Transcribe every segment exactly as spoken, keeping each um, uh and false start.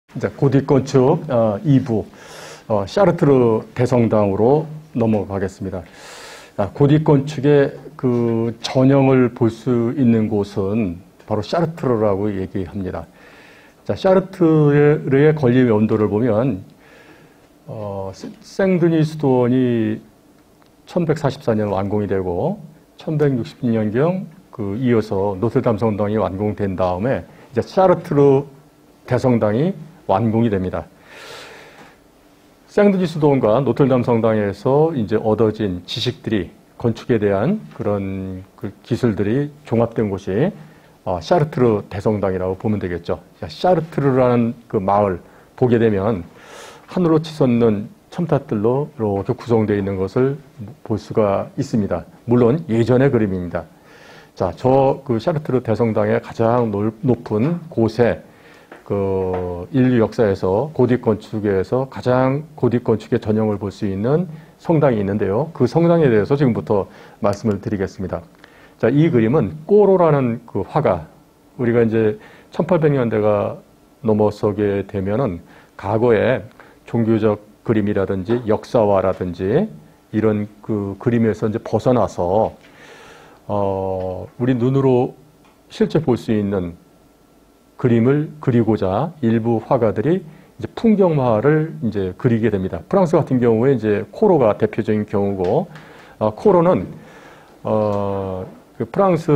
이제 고딕 건축 어, 이 부 어, 샤르트르 대성당으로 넘어가겠습니다. 아, 고딕 건축의 그 전형을 볼 수 있는 곳은 바로 샤르트르라고 얘기합니다. 자, 샤르트르의 건립 연도를 보면 어, 생드니 수도원이 천백사십사 년 완공이 되고 천백육십 년경 그 이어서 노트르담 성당이 완공된 다음에 이제 샤르트르 대성당이 완공이 됩니다. 생드니 수도원과 노트르담 성당에서 이제 얻어진 지식들이 건축에 대한 그런 그 기술들이 종합된 곳이 어, 샤르트르 대성당이라고 보면 되겠죠. 샤르트르라는 그 마을 보게 되면 하늘로 치솟는 첨탑들로 이렇게 구성되어 있는 것을 볼 수가 있습니다. 물론 예전의 그림입니다. 자, 저 그 샤르트르 대성당의 가장 높은 곳에 그 인류 역사에서 고딕 건축에서 가장 고딕 건축의 전형을 볼 수 있는 성당이 있는데요. 그 성당에 대해서 지금부터 말씀을 드리겠습니다. 자, 이 그림은 꼬로라는 그 화가, 우리가 이제 천팔백 년대가 넘어서게 되면은 과거에 종교적 그림이라든지 역사화라든지 이런 그 그림에서 이제 벗어나서 어, 우리 눈으로 실제 볼 수 있는 그림을 그리고자 일부 화가들이 이제 풍경화를 이제 그리게 됩니다. 프랑스 같은 경우에 이제 코로가 대표적인 경우고, 어, 코로는 어, 그 프랑스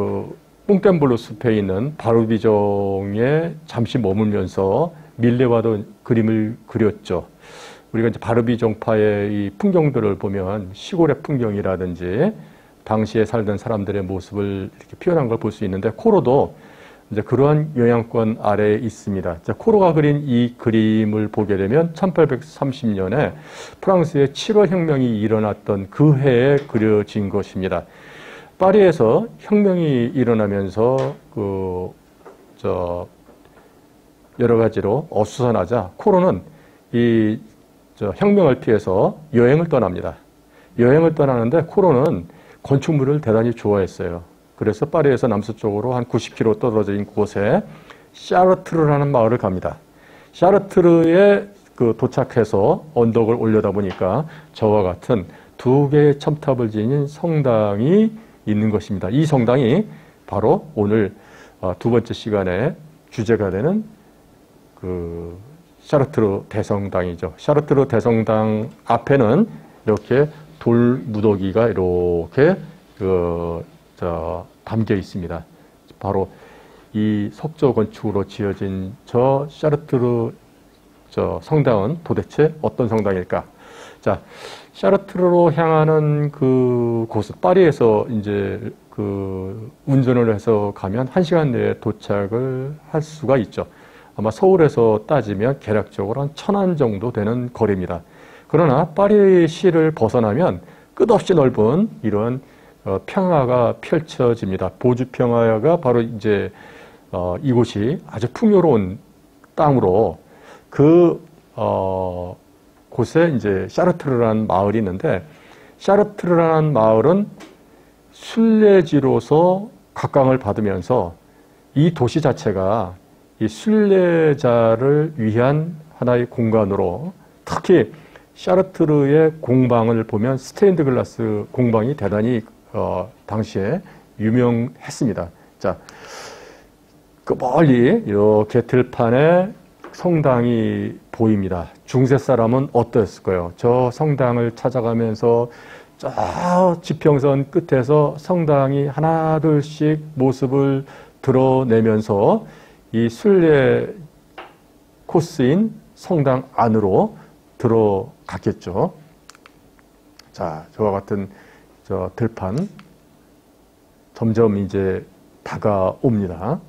뽕텐블루 숲에 있는 바르비종에 잠시 머물면서 밀레와도 그림을 그렸죠. 우리가 이제 바르비종파의 이 풍경들을 보면 시골의 풍경이라든지 당시에 살던 사람들의 모습을 이렇게 표현한 걸 볼 수 있는데, 코로도 이제 그러한 영향권 아래에 있습니다. 자, 코로가 그린 이 그림을 보게 되면 천팔백삼십 년에 프랑스의 칠월 혁명이 일어났던 그 해에 그려진 것입니다. 파리에서 혁명이 일어나면서 그, 저, 여러 가지로 어수선하자 코로는 이, 저, 혁명을 피해서 여행을 떠납니다. 여행을 떠나는데 코로는 건축물을 대단히 좋아했어요. 그래서 파리에서 남서쪽으로 한 구십 킬로미터 떨어진 곳에 샤르트르라는 마을을 갑니다. 샤르트르에 그 도착해서 언덕을 올려다 보니까 저와 같은 두 개의 첨탑을 지닌 성당이 있는 것입니다. 이 성당이 바로 오늘 두 번째 시간에 주제가 되는 그 샤르트르 대성당이죠. 샤르트르 대성당 앞에는 이렇게 돌 무더기가 이렇게 그 저, 담겨 있습니다. 바로 이 석조 건축으로 지어진 저 샤르트르 저 성당은 도대체 어떤 성당일까? 자, 샤르트르로 향하는 그 곳, 파리에서 이제 그 운전을 해서 가면 한 시간 내에 도착을 할 수가 있죠. 아마 서울에서 따지면 개략적으로 한 천안 정도 되는 거리입니다. 그러나 파리시를 벗어나면 끝없이 넓은 이런 어, 평화가 펼쳐집니다. 보주 평화가 바로 이제 어, 이곳이 아주 풍요로운 땅으로 그 어, 곳에 이제 샤르트르라는 마을이 있는데, 샤르트르라는 마을은 순례지로서 각광을 받으면서 이 도시 자체가 이 순례자를 위한 하나의 공간으로, 특히 샤르트르의 공방을 보면 스테인드 글라스 공방이 대단히 어, 당시에 유명했습니다. 자, 그 멀리 이렇게 들판에 성당이 보입니다. 중세 사람은 어떠했을까요? 저 성당을 찾아가면서 저 지평선 끝에서 성당이 하나둘씩 모습을 드러내면서 이 순례 코스인 성당 안으로 들어갔겠죠. 자, 저와 같은 저 들판 점점 이제 다가옵니다.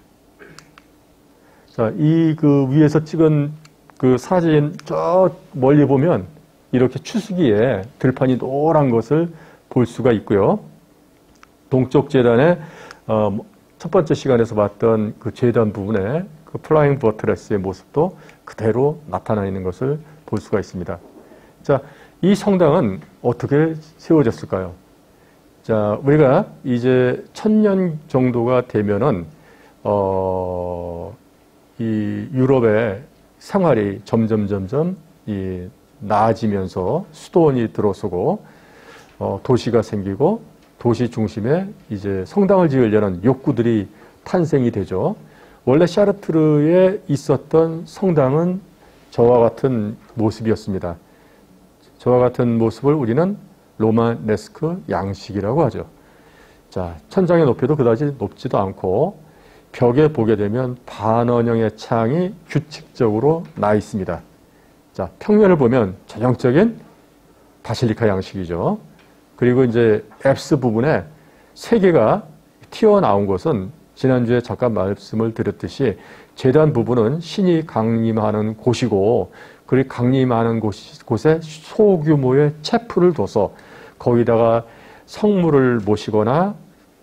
자, 이 그 위에서 찍은 그 사진 저 멀리 보면 이렇게 추수기에 들판이 노란 것을 볼 수가 있고요. 동쪽 재단에 어, 첫 번째 시간에서 봤던 그 재단 부분에 그 플라잉 버트레스의 모습도 그대로 나타나 있는 것을 볼 수가 있습니다. 자, 이 성당은 어떻게 세워졌을까요? 자, 우리가 이제 천년 정도가 되면은, 어, 이 유럽의 생활이 점점 점점 이 나아지면서 수도원이 들어서고 어, 도시가 생기고 도시 중심에 이제 성당을 지으려는 욕구들이 탄생이 되죠. 원래 샤르트르에 있었던 성당은 저와 같은 모습이었습니다. 저와 같은 모습을 우리는 로마네스크 양식이라고 하죠. 자, 천장의 높이도 그다지 높지도 않고 벽에 보게 되면 반원형의 창이 규칙적으로 나 있습니다. 자, 평면을 보면 전형적인 바실리카 양식이죠. 그리고 이제 앱스 부분에 세 개가 튀어나온 것은 지난주에 잠깐 말씀을 드렸듯이 제단 부분은 신이 강림하는 곳이고 그리고 강림하는 곳, 곳에 소규모의 채플을 둬서 거기다가 성물을 모시거나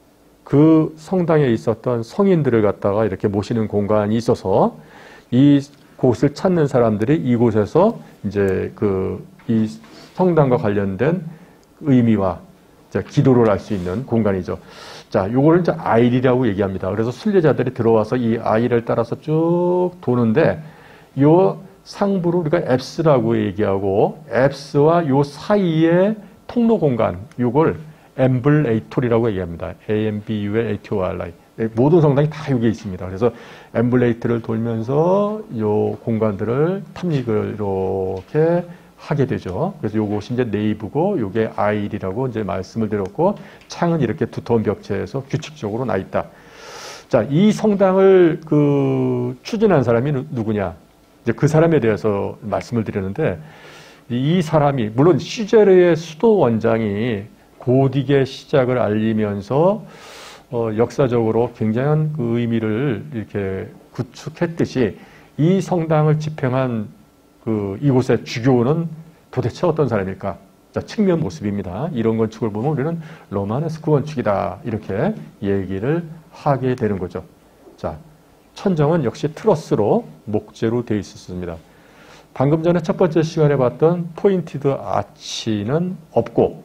그 성당에 있었던 성인들을 갖다가 이렇게 모시는 공간이 있어서 이 곳을 찾는 사람들이 이곳에서 이제 그 이 성당과 관련된 의미와 기도를 할 수 있는 공간이죠. 자, 요거를 이제 아일이라고 얘기합니다. 그래서 순례자들이 들어와서 이 아일을 따라서 쭉 도는데 요 상부를 우리가 앱스라고 얘기하고 앱스와 요 사이의 통로 공간, 요걸 엠블레이토리라고 얘기합니다. 에이 엠 비 유 엘 에이 티 오 알 아이. 모든 성당이 다 여기에 있습니다. 그래서 엠블레이트를 돌면서 요 공간들을 탐닉을 이렇게 하게 되죠. 그래서 요것이 이제 네이브고 요게 아일이라고 이제 말씀을 드렸고 창은 이렇게 두터운 벽체에서 규칙적으로 나 있다. 자, 이 성당을 그 추진한 사람이 누구냐? 이제 그 사람에 대해서 말씀을 드렸는데 이 사람이 물론 시제르의 수도 원장이 고딕의 시작을 알리면서 어, 역사적으로 굉장한 그 의미를 이렇게 구축했듯이 이 성당을 집행한 그 이곳의 주교는 도대체 어떤 사람일까? 자, 측면 모습입니다. 이런 건축을 보면 우리는 로마네스크 건축이다 이렇게 얘기를 하게 되는 거죠. 자, 천정은 역시 트러스로 목재로 되어 있었습니다. 방금 전에 첫 번째 시간에 봤던 포인티드 아치는 없고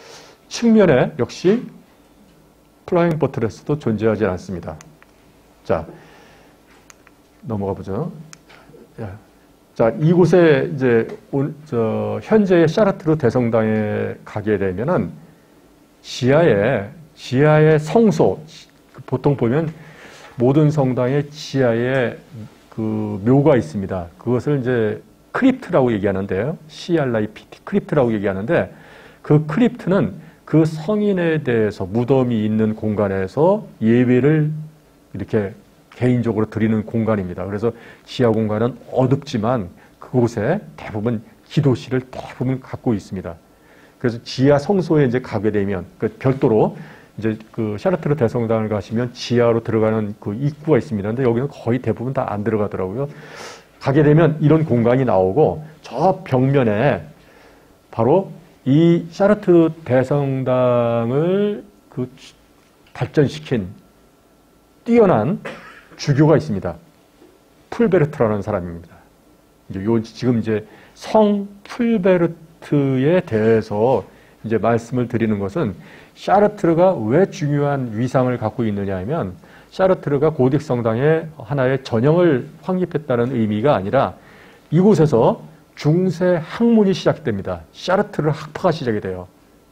측면에 역시 플라잉 버트레스도 존재하지 않습니다. 자, 넘어가 보죠. 자, 이곳에 이제 온, 저, 현재의 샤르트르 대성당에 가게 되면은 지하에, 지하의 성소, 보통 보면 모든 성당의 지하에 그 묘가 있습니다. 그것을 이제 크립트라고 얘기하는데요. 씨 알 아이 피 티, 크립트라고 얘기하는데 그 크립트는 그 성인에 대해서 무덤이 있는 공간에서 예배를 이렇게 개인적으로 드리는 공간입니다. 그래서 지하 공간은 어둡지만 그곳에 대부분 기도실을 대부분 갖고 있습니다. 그래서 지하 성소에 이제 가게 되면 그 별도로 이제 그 샤르트르 대성당을 가시면 지하로 들어가는 그 입구가 있습니다. 근데 여기는 거의 대부분 다 안 들어가더라고요. 가게 되면 이런 공간이 나오고 저 벽면에 바로 이 샤르트르 대성당을 그 발전시킨 뛰어난 주교가 있습니다. 풀베르트라는 사람입니다. 이제 요 지금 이제 성 풀베르트에 대해서 이제 말씀을 드리는 것은 샤르트르가 왜 중요한 위상을 갖고 있느냐 하면 샤르트르가 고딕 성당의 하나의 전형을 확립했다는 의미가 아니라 이곳에서 중세 학문이 시작됩니다. 샤르트르 학파가 시작이 돼요.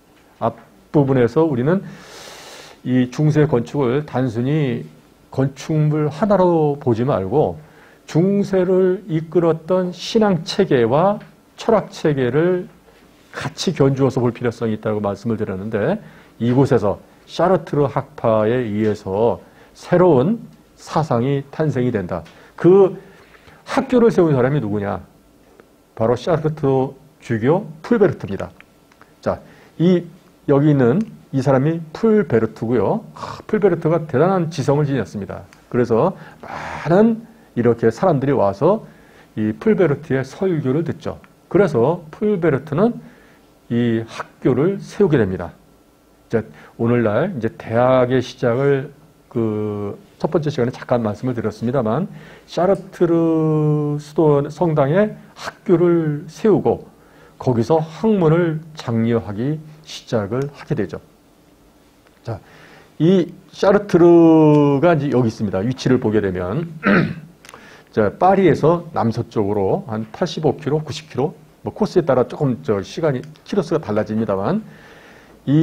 앞부분에서 우리는 이 중세 건축을 단순히 건축물 하나로 보지 말고 중세를 이끌었던 신앙 체계와 철학 체계를 같이 견주어서 볼 필요성이 있다고 말씀을 드렸는데 이곳에서 샤르트르 학파에 의해서 새로운 사상이 탄생이 된다. 그 학교를 세운 사람이 누구냐? 바로 샤르트르 주교 풀베르트입니다. 자, 이 여기 있는 이 사람이 풀베르트고요. 아, 풀베르트가 대단한 지성을 지녔습니다. 그래서 많은 이렇게 사람들이 와서 이 풀베르트의 설교를 듣죠. 그래서 풀베르트는 이 학교를 세우게 됩니다. 이제 오늘날 이제 대학의 시작을 그 첫 번째 시간에 잠깐 말씀을 드렸습니다만 샤르트르 수도 성당에 학교를 세우고 거기서 학문을 장려하기 시작을 하게 되죠. 자, 이 샤르트르가 이제 여기 있습니다. 위치를 보게 되면 자, 파리에서 남서쪽으로 한 팔십오 킬로미터, 구십 킬로미터, 뭐 코스에 따라 조금 저 시간이 키로수가 달라집니다만, 이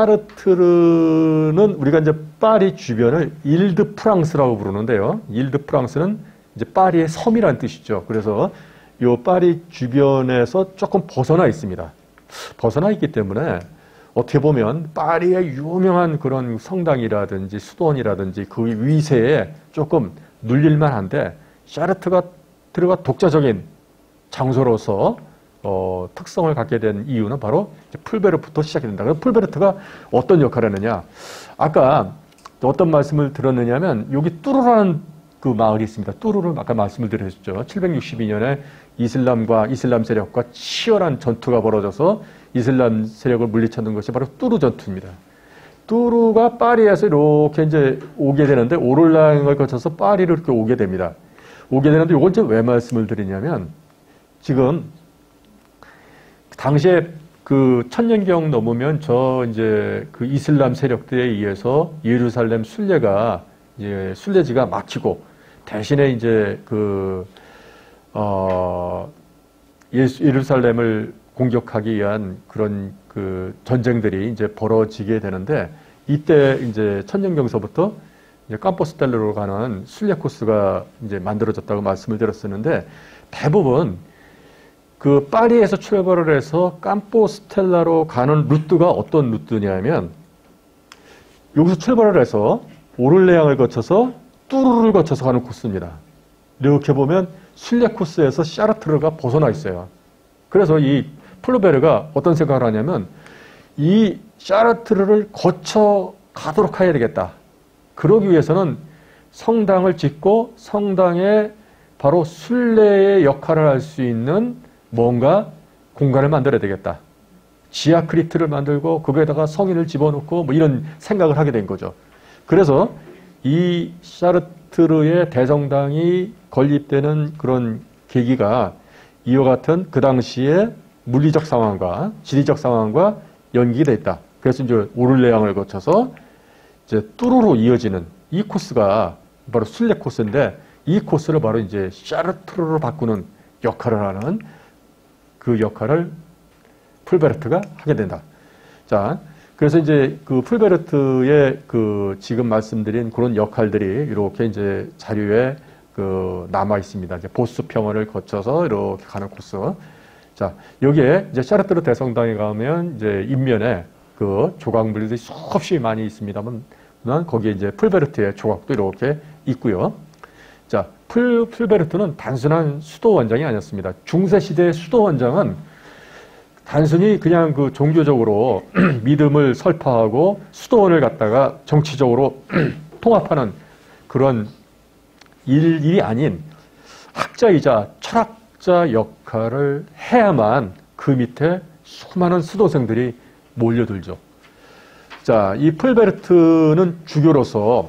샤르트르는 우리가 이제 파리 주변을 일드 프랑스라고 부르는데요. 일드 프랑스는 이제 파리의 섬이라는 뜻이죠. 그래서 요 파리 주변에서 조금 벗어나 있습니다. 벗어나 있기 때문에 어떻게 보면 파리의 유명한 그런 성당이라든지 수도원이라든지 그 위세에 조금 눌릴만 한데, 샤르트가 트르가 독자적인 장소로서 어, 특성을 갖게 된 이유는 바로 풀베르트부터 시작이 된다. 그래서 풀베르트가 어떤 역할을 했느냐. 아까 어떤 말씀을 들었느냐면, 여기 뚜르라는 그 마을이 있습니다. 뚜르를 아까 말씀을 드렸죠. 칠백육십이 년에 이슬람과 이슬람 세력과 치열한 전투가 벌어져서 이슬람 세력을 물리쳤는 것이 바로 뚜르 전투입니다. 뚜르가 파리에서 이렇게 이제 오게 되는데, 오를랑을 거쳐서 파리를 이렇게 오게 됩니다. 오게 되는데, 이걸 이제 왜 말씀을 드리냐면, 지금 당시에 그 천년경 넘으면 저 이제 그 이슬람 세력들에 의해서 예루살렘 순례가 이제 순례지가 막히고, 대신에 이제 그 어 예루살렘을 공격하기 위한 그런 그 전쟁들이 이제 벌어지게 되는데, 이때 이제 천년경서부터 이제 캄포스텔로로 가는 순례 코스가 이제 만들어졌다고 말씀을 드렸었는데, 대부분 그 파리에서 출발을 해서 캄포스텔라로 가는 루트가 어떤 루트냐면, 여기서 출발을 해서 오를레앙을 거쳐서 뚜르를 거쳐서 가는 코스입니다. 이렇게 보면 순례 코스에서 샤르트르가 벗어나 있어요. 그래서 이 플루베르가 어떤 생각을 하냐면, 이 샤르트르를 거쳐 가도록 해야 되겠다. 그러기 위해서는 성당을 짓고 성당에 바로 순례의 역할을 할 수 있는 뭔가 공간을 만들어야 되겠다. 지하크리트를 만들고 거기에다가 성인을 집어넣고 뭐 이런 생각을 하게 된 거죠. 그래서 이 샤르트르의 대성당이 건립되는 그런 계기가 이와 같은 그 당시에 물리적 상황과 지리적 상황과 연기가 됐다. 그래서 이제 오를레앙을 거쳐서 이제 뚜르로 이어지는 이 코스가 바로 순례 코스인데, 이 코스를 바로 이제 샤르트르로 바꾸는 역할을 하는 그 역할을 풀베르트가 하게 된다. 자, 그래서 이제 그 풀베르트의 그 지금 말씀드린 그런 역할들이 이렇게 이제 자료에 그 남아 있습니다. 이제 보스 평원을 거쳐서 이렇게 가는 코스. 자, 여기에 이제 샤르트르 대성당에 가면 이제 인면에 그 조각물들이 수없이 많이 있습니다만, 거기에 이제 풀베르트의 조각도 이렇게 있고요. 자, 풀, 풀베르트는 단순한 수도 원장이 아니었습니다. 중세시대의 수도 원장은 단순히 그냥 그 종교적으로 믿음을 설파하고 수도원을 갖다가 정치적으로 통합하는 그런 일, 일이 아닌 학자이자 철학자 역할을 해야만 그 밑에 수많은 수도생들이 몰려들죠. 자, 이 풀베르트는 주교로서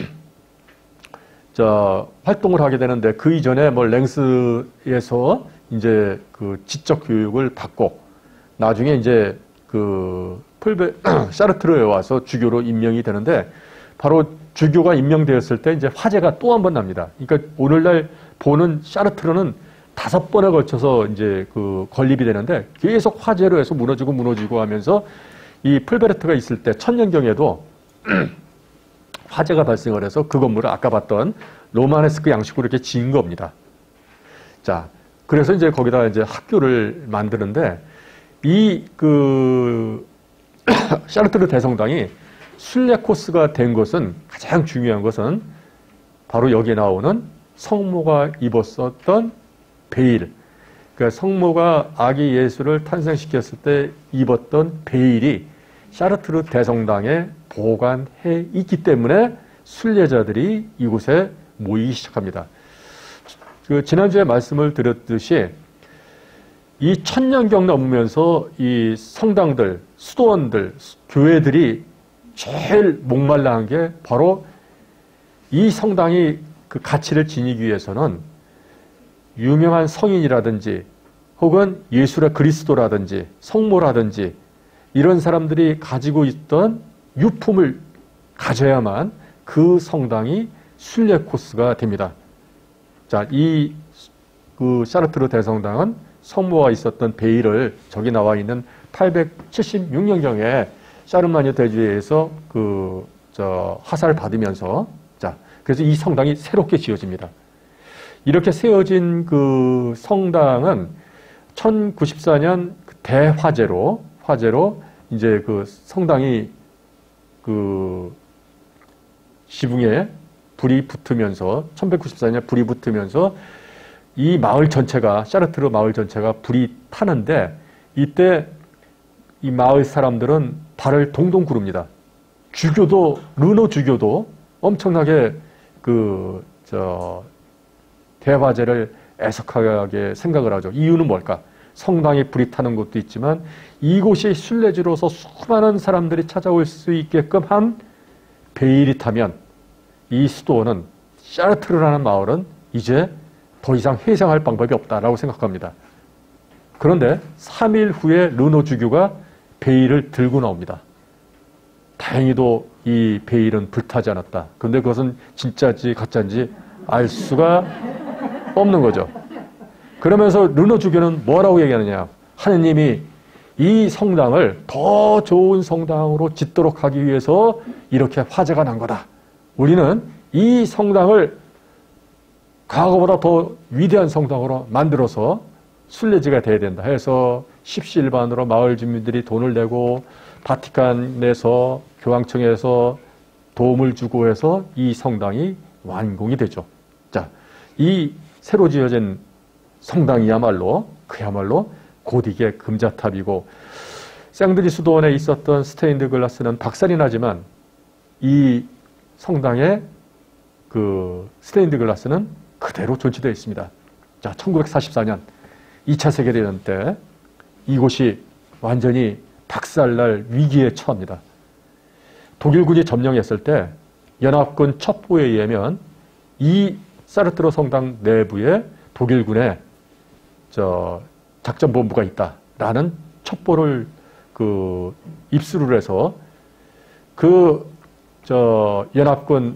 자, 활동을 하게 되는데, 그 이전에 뭐 랭스에서 이제 그 지적 교육을 받고, 나중에 이제 그 풀베, 샤르트르에 와서 주교로 임명이 되는데, 바로 주교가 임명되었을 때 이제 화재가 또 한 번 납니다. 그러니까 오늘날 보는 샤르트르는 다섯 번에 걸쳐서 이제 그 건립이 되는데, 계속 화재로 해서 무너지고 무너지고 하면서 이 풀베르트가 있을 때 천년경에도 화재가 발생을 해서 그 건물을 아까 봤던 로마네스크 양식으로 이렇게 지은 겁니다. 자, 그래서 이제 거기다 이제 학교를 만드는데, 이 그 샤르트르 대성당이 순례 코스가 된 것은, 가장 중요한 것은 바로 여기에 나오는 성모가 입었었던 베일. 그러니까 성모가 아기 예수를 탄생시켰을 때 입었던 베일이 샤르트르 대성당에 보관해 있기 때문에 순례자들이 이곳에 모이기 시작합니다. 그 지난주에 말씀을 드렸듯이 이 천년경 넘으면서 이 성당들, 수도원들, 교회들이 제일 목말라 한 게 바로 이 성당이 그 가치를 지니기 위해서는 유명한 성인이라든지 혹은 예수라 그리스도라든지 성모라든지 이런 사람들이 가지고 있던 유품을 가져야만 그 성당이 순례 코스가 됩니다. 자, 이 그 샤르트르 대성당은 성모가 있었던 베일을 저기 나와 있는 팔백칠십육 년경에 샤르마뉴 대주에서 그 저 하사를 받으면서, 자, 그래서 이 성당이 새롭게 지어집니다. 이렇게 세워진 그 성당은 천구십사 년 대화재로 화재로 이제 그 성당이 그 지붕에 불이 붙으면서 천백구십사 년 불이 붙으면서 이 마을 전체가 샤르트르 마을 전체가 불이 타는데 이때 이 마을 사람들은 발을 동동 구릅니다. 주교도 르노 주교도 엄청나게 그 저 대화재를 애석하게 생각을 하죠. 이유는 뭘까? 성당에 불이 타는 것도 있지만 이곳이 순례지로서 수많은 사람들이 찾아올 수 있게끔 한 베일이 타면 이 수도원은 샤르트르라는 마을은 이제 더 이상 회상할 방법이 없다라고 생각합니다. 그런데 삼 일 후에 르노 주교가 베일을 들고 나옵니다. 다행히도 이 베일은 불타지 않았다. 그런데 그것은 진짜인지 가짜인지 알 수가 없는 거죠. 그러면서 르노 주교는 뭐라고 얘기하느냐. 하느님이 이 성당을 더 좋은 성당으로 짓도록 하기 위해서 이렇게 화재가 난 거다. 우리는 이 성당을 과거보다 더 위대한 성당으로 만들어서 순례지가 돼야 된다 해서 십시일반으로 마을 주민들이 돈을 내고 바티칸에서 교황청에서 도움을 주고 해서 이 성당이 완공이 되죠. 자, 이 새로 지어진 성당이야말로 그야말로 고딕의 금자탑이고 생드리 수도원에 있었던 스테인드 글라스는 박살이 나지만 이 성당의 그 스테인드 글라스는 그대로 존치되어 있습니다. 자, 천구백사십사 년 이 차 세계대전 때 이곳이 완전히 박살날 위기에 처합니다. 독일군이 점령했을 때 연합군 첩보에 의하면 이 사르트르 성당 내부에 독일군의 저 작전본부가 있다라는 첩보를 그 입수를 해서 그 저 연합군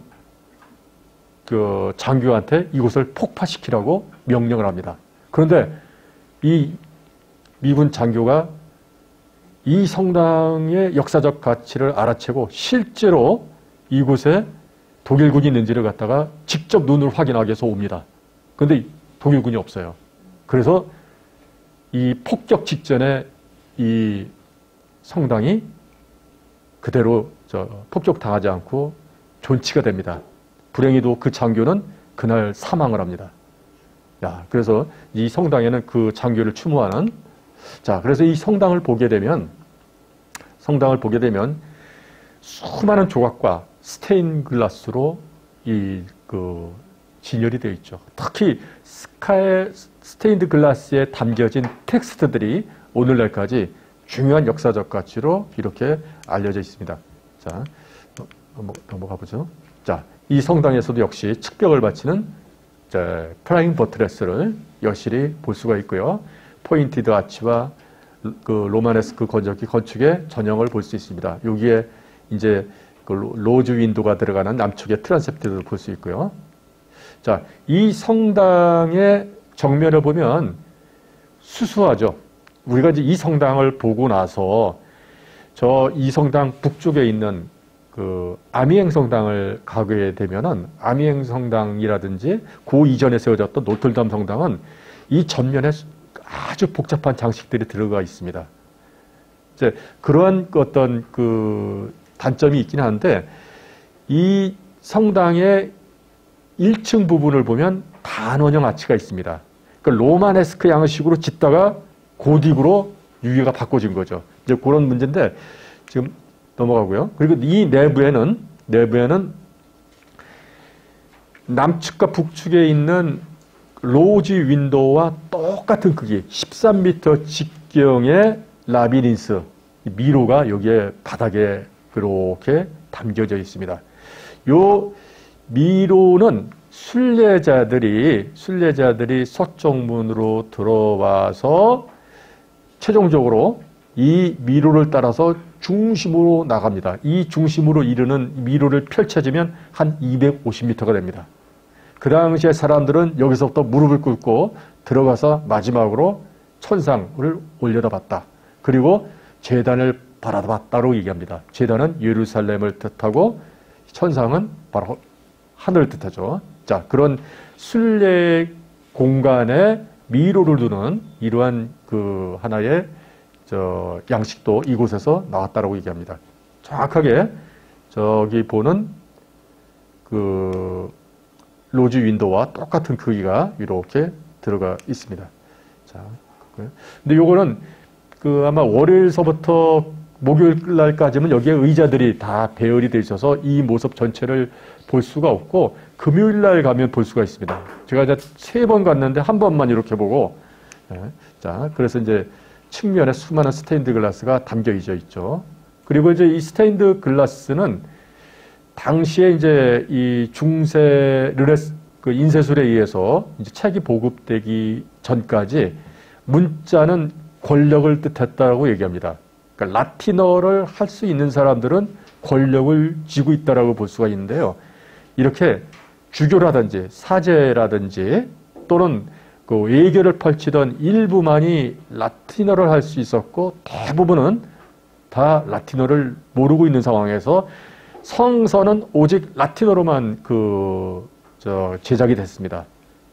그 장교한테 이곳을 폭파시키라고 명령을 합니다. 그런데 이 미군 장교가 이 성당의 역사적 가치를 알아채고 실제로 이곳에 독일군이 있는지를 갖다가 직접 눈으로 확인하기 위해서 옵니다. 그런데 독일군이 없어요. 그래서 이 폭격 직전에 이 성당이 그대로 저 폭격당하지 않고 존치가 됩니다. 불행히도 그 장교는 그날 사망을 합니다. 야, 그래서 이 성당에는 그 장교를 추모하는, 자, 그래서 이 성당을 보게 되면, 성당을 보게 되면 수많은 조각과 스테인 글라스로 이 그 진열이 되어 있죠. 특히 스카의 스테인드 글라스에 담겨진 텍스트들이 오늘날까지 중요한 역사적 가치로 이렇게 알려져 있습니다. 자, 넘어가 보죠. 자, 이 성당에서도 역시 측벽을 바치는 프라잉 버트레스를 여실히 볼 수가 있고요. 포인티드 아치와 그 로마네스크 건축기 건축의 전형을 볼 수 있습니다. 여기에 이제 그 로즈 윈도가 들어가는 남측의 트란셉트도 볼 수 있고요. 자, 이 성당의 정면을 보면 수수하죠. 우리가 이제 이 성당을 보고 나서 저 이 성당 북쪽에 있는 그 아미엥 성당을 가게 되면은 아미엥 성당이라든지 그 이전에 세워졌던 노틀담 성당은 이 전면에 아주 복잡한 장식들이 들어가 있습니다. 이제 그러한 어떤 그 단점이 있긴 한데 이 성당의 일 층 부분을 보면 반원형 아치가 있습니다. 그러니까 로마네스크 양식으로 짓다가 고딕으로 유희가 바꿔진 거죠. 이제 그런 문제인데 지금 넘어가고요. 그리고 이 내부에는 내부에는 남측과 북측에 있는 로즈 윈도우와 똑같은 크기 십삼 미터 직경의 라비린스 미로가 여기에 바닥에 그렇게 담겨져 있습니다. 요 미로는 순례자들이 순례자들이 서쪽문으로 들어와서 최종적으로 이 미로를 따라서 중심으로 나갑니다. 이 중심으로 이르는 미로를 펼쳐지면 한 이백오십 미터가 됩니다. 그 당시에 사람들은 여기서부터 무릎을 꿇고 들어가서 마지막으로 천상을 올려다봤다. 그리고 제단을 바라봤다고 얘기합니다. 제단은 예루살렘을 뜻하고 천상은 바로 하늘을 뜻하죠. 자, 그런 순례 공간에 미로를 두는 이러한 그 하나의 저 양식도 이곳에서 나왔다라고 얘기합니다. 정확하게 저기 보는 그 로지 윈도우와 똑같은 크기가 이렇게 들어가 있습니다. 자, 근데 요거는 그 아마 월요일서부터 목요일 날까지는 여기에 의자들이 다 배열이 되어 있어서 이 모습 전체를 볼 수가 없고 금요일 날 가면 볼 수가 있습니다. 제가 이제 세 번 갔는데 한 번만 이렇게 보고, 예, 자, 그래서 이제 측면에 수많은 스테인드 글라스가 담겨 있죠. 그리고 이제 이 스테인드 글라스는 당시에 이제 이 중세 르네스 그 인쇄술에 의해서 이제 책이 보급되기 전까지 문자는 권력을 뜻했다고 얘기합니다. 그러니까 라틴어를 할 수 있는 사람들은 권력을 쥐고 있다라고 볼 수가 있는데요. 이렇게 주교라든지 사제라든지 또는 그 외교를 펼치던 일부만이 라틴어를 할 수 있었고 대부분은 다 라틴어를 모르고 있는 상황에서 성서는 오직 라틴어로만 그 저 제작이 됐습니다.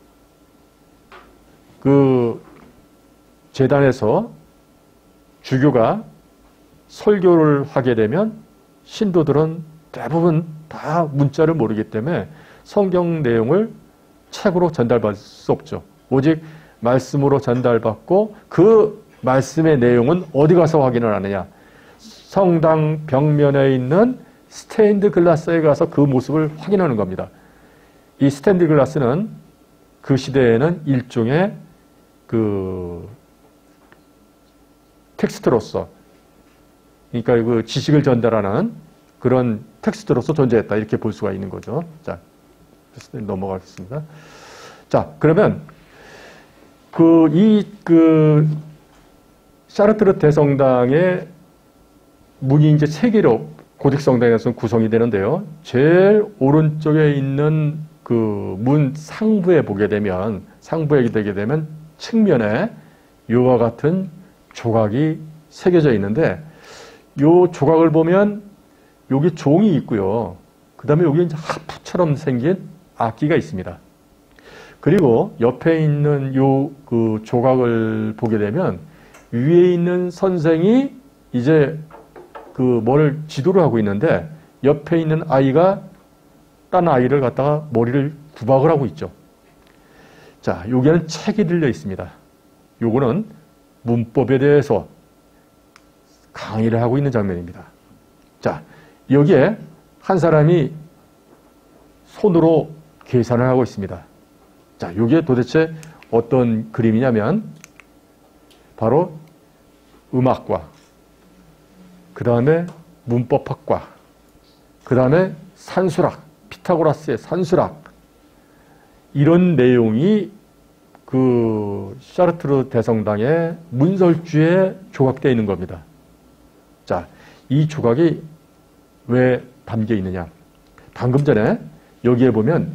그 제단에서 주교가 설교를 하게 되면 신도들은 대부분 다 문자를 모르기 때문에 성경 내용을 책으로 전달받을 수 없죠. 오직 말씀으로 전달받고 그 말씀의 내용은 어디 가서 확인을 하느냐. 성당 벽면에 있는 스테인드 글라스에 가서 그 모습을 확인하는 겁니다. 이 스테인드 글라스는 그 시대에는 일종의 그 텍스트로서, 그러니까 그 지식을 전달하는 그런 텍스트로서 존재했다. 이렇게 볼 수가 있는 거죠. 자, 넘어가겠습니다. 자, 그러면 그, 이, 그, 샤르트르 대성당의 문이 이제 세 개로 고딕성당에서는 구성이 되는데요. 제일 오른쪽에 있는 그 문 상부에 보게 되면, 상부에 되게 되면 측면에 이와 같은 조각이 새겨져 있는데, 요 조각을 보면 여기 종이 있고요. 그 다음에 여기 이제 하프처럼 생긴 악기가 있습니다. 그리고 옆에 있는 요 그 조각을 보게 되면 위에 있는 선생이 이제 그 뭘 지도를 하고 있는데 옆에 있는 아이가 딴 아이를 갖다가 머리를 구박을 하고 있죠. 자, 여기에는 책이 들려 있습니다. 요거는 문법에 대해서 강의를 하고 있는 장면입니다. 자, 여기에 한 사람이 손으로 계산을 하고 있습니다. 자, 여기에 도대체 어떤 그림이냐면 바로 음악과 그 다음에 문법학과 그 다음에 산수학, 피타고라스의 산수학 이런 내용이 그 샤르트르 대성당의 문설주에 조각되어 있는 겁니다. 자, 이 조각이 왜 담겨 있느냐? 방금 전에 여기에 보면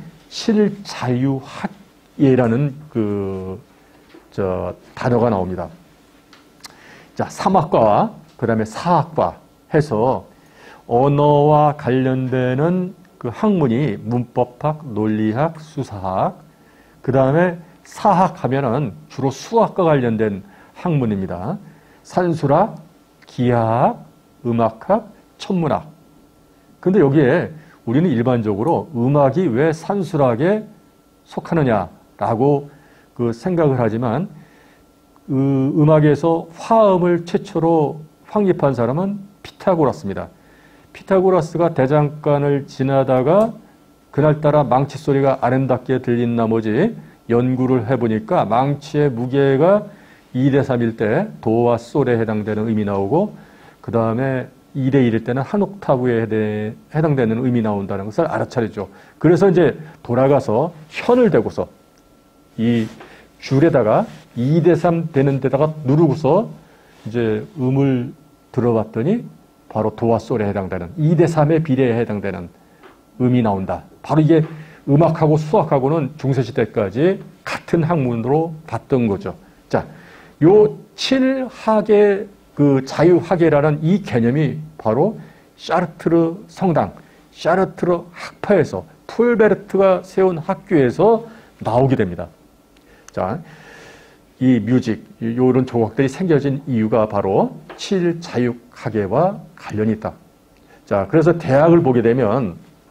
실자유학예라는 그 저 단어가 나옵니다. 자, 삼학과와 그 다음에 사학과 해서 언어와 관련되는 그 학문이 문법학, 논리학, 수사학, 그 다음에 사학 하면은 주로 수학과 관련된 학문입니다. 산수학, 기하학, 음악학, 천문학. 근데 여기에 우리는 일반적으로 음악이 왜 산수학에 속하느냐라고 그 생각을 하지만 그 음악에서 화음을 최초로 확립한 사람은 피타고라스입니다. 피타고라스가 대장간을 지나다가 그날따라 망치 소리가 아름답게 들린 나머지 연구를 해보니까 망치의 무게가 이 대 삼일 때 도와 솔에 해당되는 음이 나오고 그 다음에 이 대 일일 때는 한 옥타브에 해당되는 음이 나온다는 것을 알아차리죠. 그래서 이제 돌아가서 현을 대고서 이 줄에다가 이 대 삼 되는 데다가 누르고서 이제 음을 들어봤더니 바로 도와 솔에 해당되는 이 대 삼의 비례에 해당되는 음이 나온다. 바로 이게 음악하고 수학하고는 중세시대까지 같은 학문으로 봤던 거죠. 자, 요 칠학의 그 자유학계라는 이 개념이 바로 샤르트르 성당, 샤르트르 학파에서 풀베르트가 세운 학교에서 나오게 됩니다. 자, 이 뮤직, 이런 조각들이 생겨진 이유가 바로 칠자유학계와 관련이 있다. 자, 그래서 대학을 보게 되면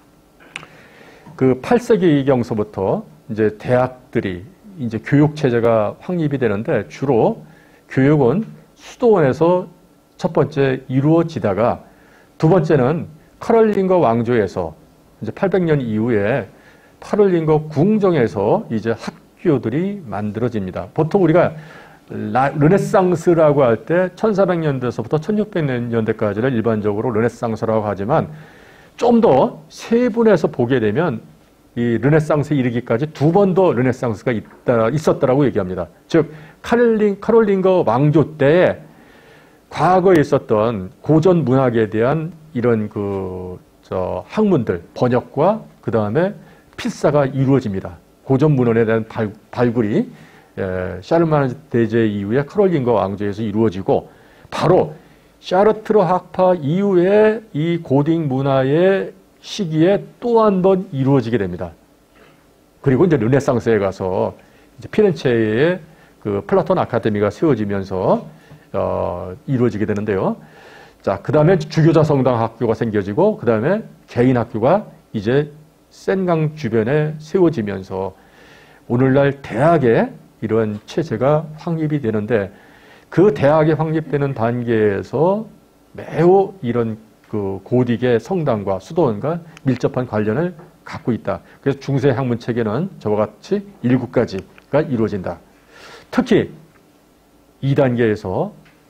그 팔 세기경서부터 이제 대학들이 이제 교육 체제가 확립이 되는데 주로 교육은 수도원에서 첫 번째 이루어지다가 두 번째는 카롤링거 왕조에서 이제 팔백 년 이후에 카롤링거 궁정에서 이제 학교들이 만들어집니다. 보통 우리가 라, 르네상스라고 할 때 천사백 년대에서부터 천육백 년대까지를 일반적으로 르네상스라고 하지만 좀 더 세분해서 보게 되면 이 르네상스에 이르기까지 두 번 더 르네상스가 있다, 있었다라고 얘기합니다. 즉 카롤링, 카롤링거 왕조 때에 과거에 있었던 고전 문학에 대한 이런 그 저 학문들 번역과 그 다음에 필사가 이루어집니다. 고전 문헌에 대한 발, 발굴이 예, 샤르마르 대제 이후에 카롤링거 왕조에서 이루어지고 바로 샤르트르 학파 이후에 이 고딕 문화의 시기에 또 한 번 이루어지게 됩니다. 그리고 이제 르네상스에 가서 이제 피렌체에 그 플라톤 아카데미가 세워지면서 어, 이루어지게 되는데요. 자, 그 다음에 주교자 성당 학교가 생겨지고 그 다음에 개인 학교가 이제 센강 주변에 세워지면서 오늘날 대학에 이런 체제가 확립이 되는데 그 대학이 확립되는 단계에서 매우 이런 그 고딕의 성당과 수도원과 밀접한 관련을 갖고 있다. 그래서 중세 학문 체계는 저와 같이 일곱 가지가 이루어진다. 특히 이 단계에서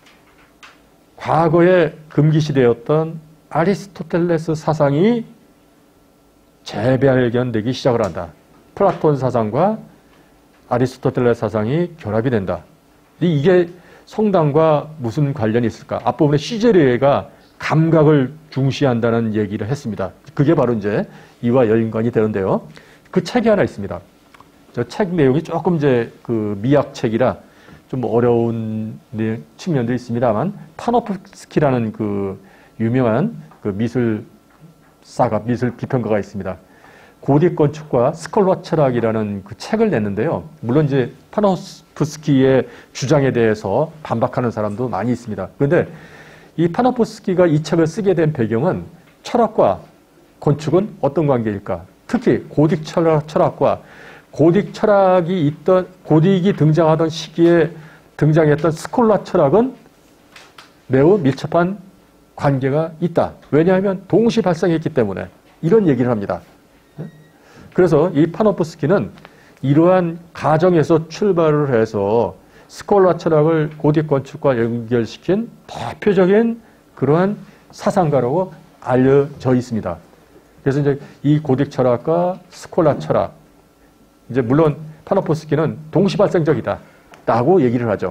과거에 금기시되었던 아리스토텔레스 사상이 재발견되기 시작을 한다. 플라톤 사상과 아리스토텔레스 사상이 결합이 된다. 이게 성당과 무슨 관련이 있을까? 앞부분에 시제르가 감각을 중시한다는 얘기를 했습니다. 그게 바로 이제 이와 연관이 되는데요. 그 책이 하나 있습니다. 저 책 내용이 조금 이제 그 미학책이라 좀 어려운 측면도 있습니다만 파노프스키라는 그 유명한 그 미술사가, 미술 비평가가 있습니다. 고딕 건축과 스콜라 철학이라는 그 책을 냈는데요. 물론 이제 파노프스키의 주장에 대해서 반박하는 사람도 많이 있습니다. 그런데 이 파노프스키가 이 책을 쓰게 된 배경은 철학과 건축은 어떤 관계일까? 특히 고딕 철학, 철학과 고딕 철학이 있던, 고딕이 등장하던 시기에 등장했던 스콜라 철학은 매우 밀접한 관계가 있다. 왜냐하면 동시 발생했기 때문에 이런 얘기를 합니다. 그래서 이 파노프스키는 이러한 가정에서 출발을 해서 스콜라 철학을 고딕 건축과 연결시킨 대표적인 그러한 사상가라고 알려져 있습니다. 그래서 이제 이 고딕 철학과 스콜라 철학, 이제 물론 파노프스키는 동시 발생적이다 라고 얘기를 하죠.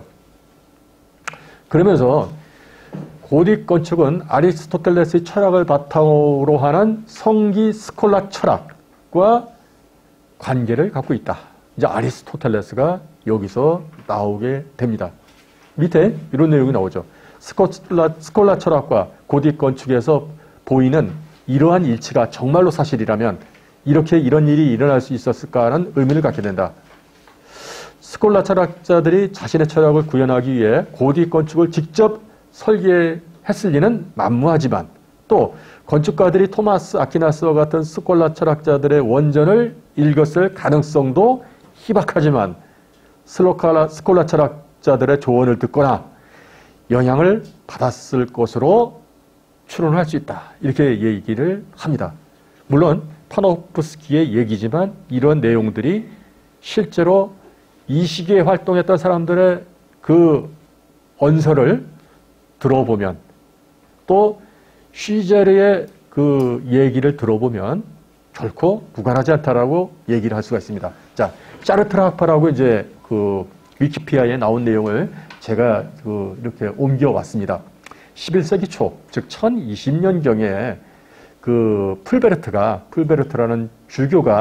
그러면서 고딕 건축은 아리스토텔레스의 철학을 바탕으로 하는 성기 스콜라 철학과 관계를 갖고 있다. 이제 아리스토텔레스가 여기서 나오게 됩니다. 밑에 이런 내용이 나오죠. 스콜라, 스콜라 철학과 고딕 건축에서 보이는 이러한 일치가 정말로 사실이라면 이렇게 이런 일이 일어날 수 있었을까라는 의문을 갖게 된다. 스콜라 철학자들이 자신의 철학을 구현하기 위해 고딕 건축을 직접 설계했을 리는 만무하지만 또 건축가들이 토마스 아퀴나스와 같은 스콜라 철학자들의 원전을 읽었을 가능성도 희박하지만 스콜라, 스콜라 철학자들의 조언을 듣거나 영향을 받았을 것으로 추론할 수 있다. 이렇게 얘기를 합니다. 물론 파노프스키의 얘기지만 이런 내용들이 실제로 이 시기에 활동했던 사람들의 그 언설을 들어보면 또 쉬제르의 그 얘기를 들어보면 결코 무관하지 않다라고 얘기를 할 수가 있습니다. 자, 샤르트르 학파라고 이제 그 위키피디아에 나온 내용을 제가 그 이렇게 옮겨왔습니다. 십일 세기 초, 즉 천이십 년경에 그 풀베르트가, 풀베르트라는 주교가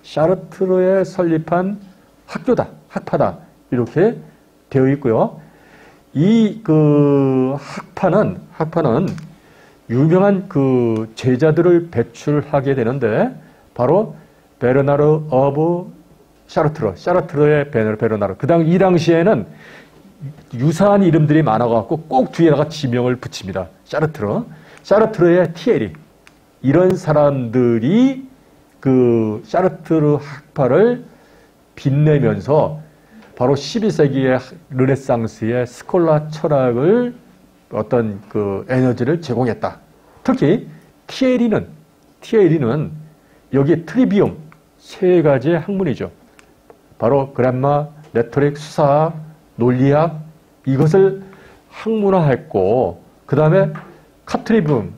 샤르트르에 설립한 학교다, 학파다 이렇게 되어 있고요. 이 그 학파는 학파는 유명한 그 제자들을 배출하게 되는데 바로 베르나르 어브 샤르트르, 샤르트르의 베르나르. 그 당 이 당시에는 유사한 이름들이 많아갖고 꼭 뒤에다가 지명을 붙입니다. 샤르트르, 샤르트르의 티에리. 이런 사람들이 그 샤르트르 학파를 빛내면서 바로 십이 세기의 르네상스의 스콜라 철학을 어떤 그 에너지를 제공했다. 특히 티에리는 티에리는 여기 트리비움 세 가지의 학문이죠. 바로 그람마, 레토릭, 수사학, 논리학 이것을 학문화했고 그 다음에 카트리붐